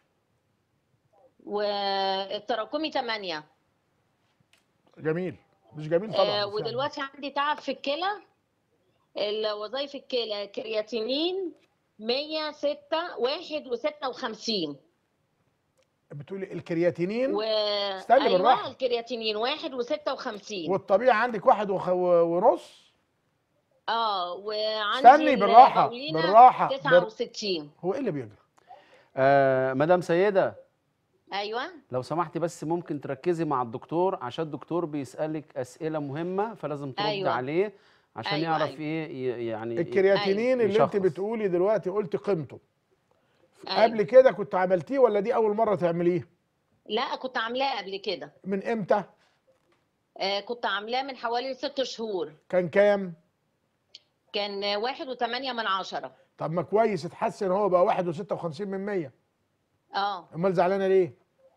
والتراكمي تمانية. جميل. مش جميل طبعا. آه بس يعني. ودلوقتي عندي تعب في الكلى، الوظائف الكلى كرياتينين مية وستة واحد وستة وخمسين. بتقولي الكرياتينين و... استني بالراحه. ايوه الكرياتينين واحد وستة وخمسين. والطبيعي عندك واحد وخ... ونص. اه وعندي استني بالراحه البولينا بالراحه بر... تسعة وستين. هو ايه اللي بيجري؟ آه مدام سيده، ايوه لو سمحتي بس ممكن تركزي مع الدكتور، عشان الدكتور بيسألك أسئلة مهمة فلازم تردي أيوة. عليه عشان أيوة يعرف أيوة. ايه ي- يعني الكرياتينين اللي انت يشخص. بتقولي دلوقتي قلت قيمته، أيوة. قبل كده كنت عملتيه ولا دي اول مره تعمليه؟ لا كنت عاملاه قبل كده. من امتى؟ آه كنت عاملاه من حوالي ست شهور. كان كام؟ كان واحد وثمانية من عشرة. طب ما كويس، اتحسن، هو بقى واحد وستة وخمسين من مية. اه امال زعلانه ليه؟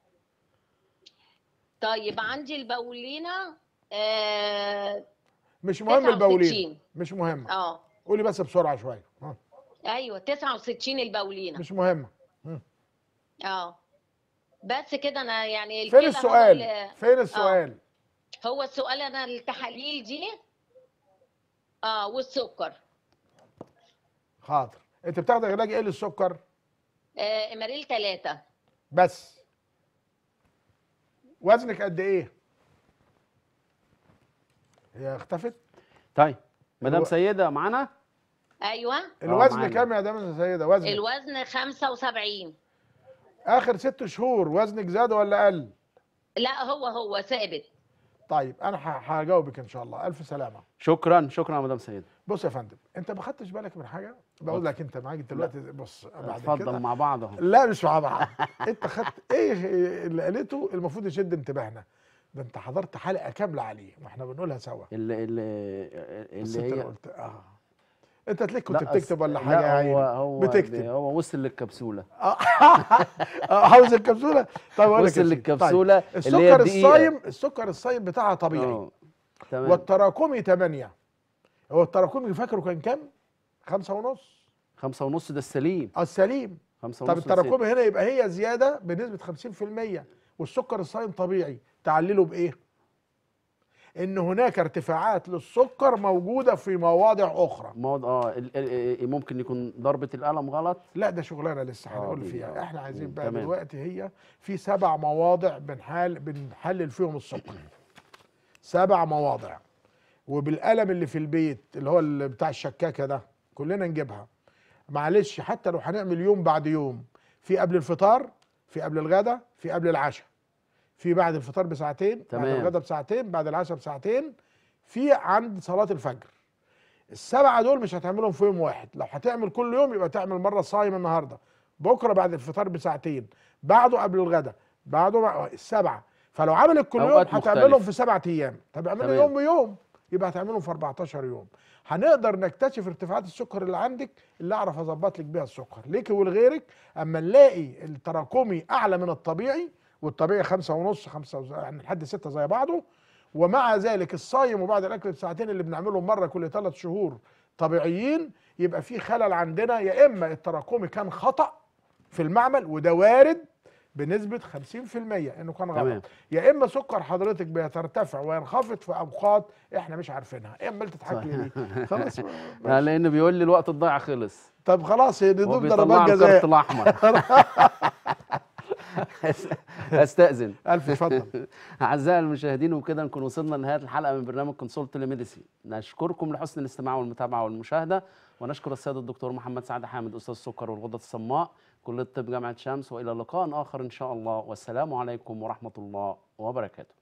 طيب عندي البولينة آه مش مهم تسعة البولين، وستين. مش مهم. اه قولي بس بسرعه شويه. ها. ايوه تسعة وستين البولينة. مش مهمه. ها. اه بس كده انا يعني فين الكلى هو السؤال؟ اللي- فين السؤال؟ آه. هو السؤال انا التحاليل دي اه والسكر. حاضر. انت بتاخد علاج ايه للسكر؟ آه اماريل ثلاثة. بس. وزنك قد ايه؟ هي اختفت؟ طيب مدام الو- سيده معانا؟ ايوه الوزن معانا. كام يا دام سيده؟ وزنك الوزن خمسة وسبعين. اخر ست شهور وزنك زاد ولا قل؟ لا هو هو ثابت. طيب انا ه- هجاوبك ان شاء الله. الف سلامه. شكرا شكرا يا مدام سيده. بص يا فندم، انت ما خدتش بالك من حاجه؟ بقول لك انت معاك دلوقتي. بص بعد اتفضل كده مع بعض اهو. لا مش مع بعض. انت خدت ايه اللي قالته المفروض يشد انتباهنا؟ ده انت حضرت حلقه كامله عليه واحنا بنقولها سوا. اللي اللي بس اللي انت هي اللي قلت اه انت تلاقيك كنت لا، بتكتب ولا لا، حاجه يا عيني؟ هو هو بتكتب. هو وصل للكبسوله. اه عاوز الكبسوله. طيب اقول لك وصل يا سيدي. للكبسوله طيب. اللي هي السكر الدقيقة. الصايم، السكر الصايم بتاعها طبيعي. اه تمام. والتراكمي ثمانية. هو التراكمي فاكره كان كام؟ خمسة ونص. خمسة ونص ده السليم. اه السليم. خمسة طب ونص التراكمي هنا يبقى هي زياده بنسبه خمسين في المية، والسكر الصايم طبيعي. تعلله بايه؟ ان هناك ارتفاعات للسكر موجوده في مواضع اخرى. مواد اه ال- ال- ال- ممكن يكون ضربه القلم غلط. لا ده شغلانه لسه آه، هنقول دي- فيها. آه. احنا عايزين مم، بقى تمام. دلوقتي هي في سبع مواضع بنحل بنحلل فيهم السكر. سبع مواضع. وبالقلم اللي في البيت اللي هو اللي بتاع الشكاكه ده كلنا نجيبها. معلش حتى لو هنعمل يوم بعد يوم، في قبل الفطار، في قبل الغداء، في قبل العشاء، في بعد الفطار بساعتين، بعد تمام. الغداء بساعتين، بعد العشاء بساعتين، في عند صلاة الفجر. السبعة دول مش هتعملهم في يوم واحد. لو هتعمل كل يوم يبقى تعمل مرة صايم النهارده، بكره بعد الفطار بساعتين، بعده قبل الغداء، بعده بع- السبعة. فلو عملت كل يوم أوقات هتعملهم مختلفة. في سبعة ايام. طب اعملوا تمام. يوم بيوم، يبقى هتعملهم في أربعتاشر يوم. هنقدر نكتشف ارتفاعات السكر اللي عندك اللي اعرف اظبط لك بيها السكر ليك ولغيرك. اما نلاقي التراكمي اعلى من الطبيعي، والطبيعي خمسة ونص خمسة وز- يعني لحد ستة زي بعضه، ومع ذلك الصايم وبعد الاكل بساعتين اللي بنعملهم مره كل ثلاث شهور طبيعيين، يبقى في خلل عندنا. يا اما التراكمي كان خطأ في المعمل، وده وارد بنسبه خمسين في المية انه كان تمام. غلط، يا اما سكر حضرتك بيترتفع وينخفض في اوقات احنا مش عارفينها. ايه امال تضحكي ليه؟ خلاص آه، لان بيقول لي الوقت الضايع خلص. طب خلاص هي دي هو دول بيطلع ضربات الكارت جزاء. الاحمر. استاذن. الف اتفضل. اعزائي المشاهدين، وبكده نكون وصلنا لنهايه الحلقه من برنامج كونسولت تيليميديسين. نشكركم لحسن الاستماع والمتابعه والمشاهده، ونشكر السيد الدكتور محمد سعد حامد استاذ السكر والغدة الصماء كليه الطب جامعه شمس، والى لقاء اخر ان شاء الله، والسلام عليكم ورحمه الله وبركاته.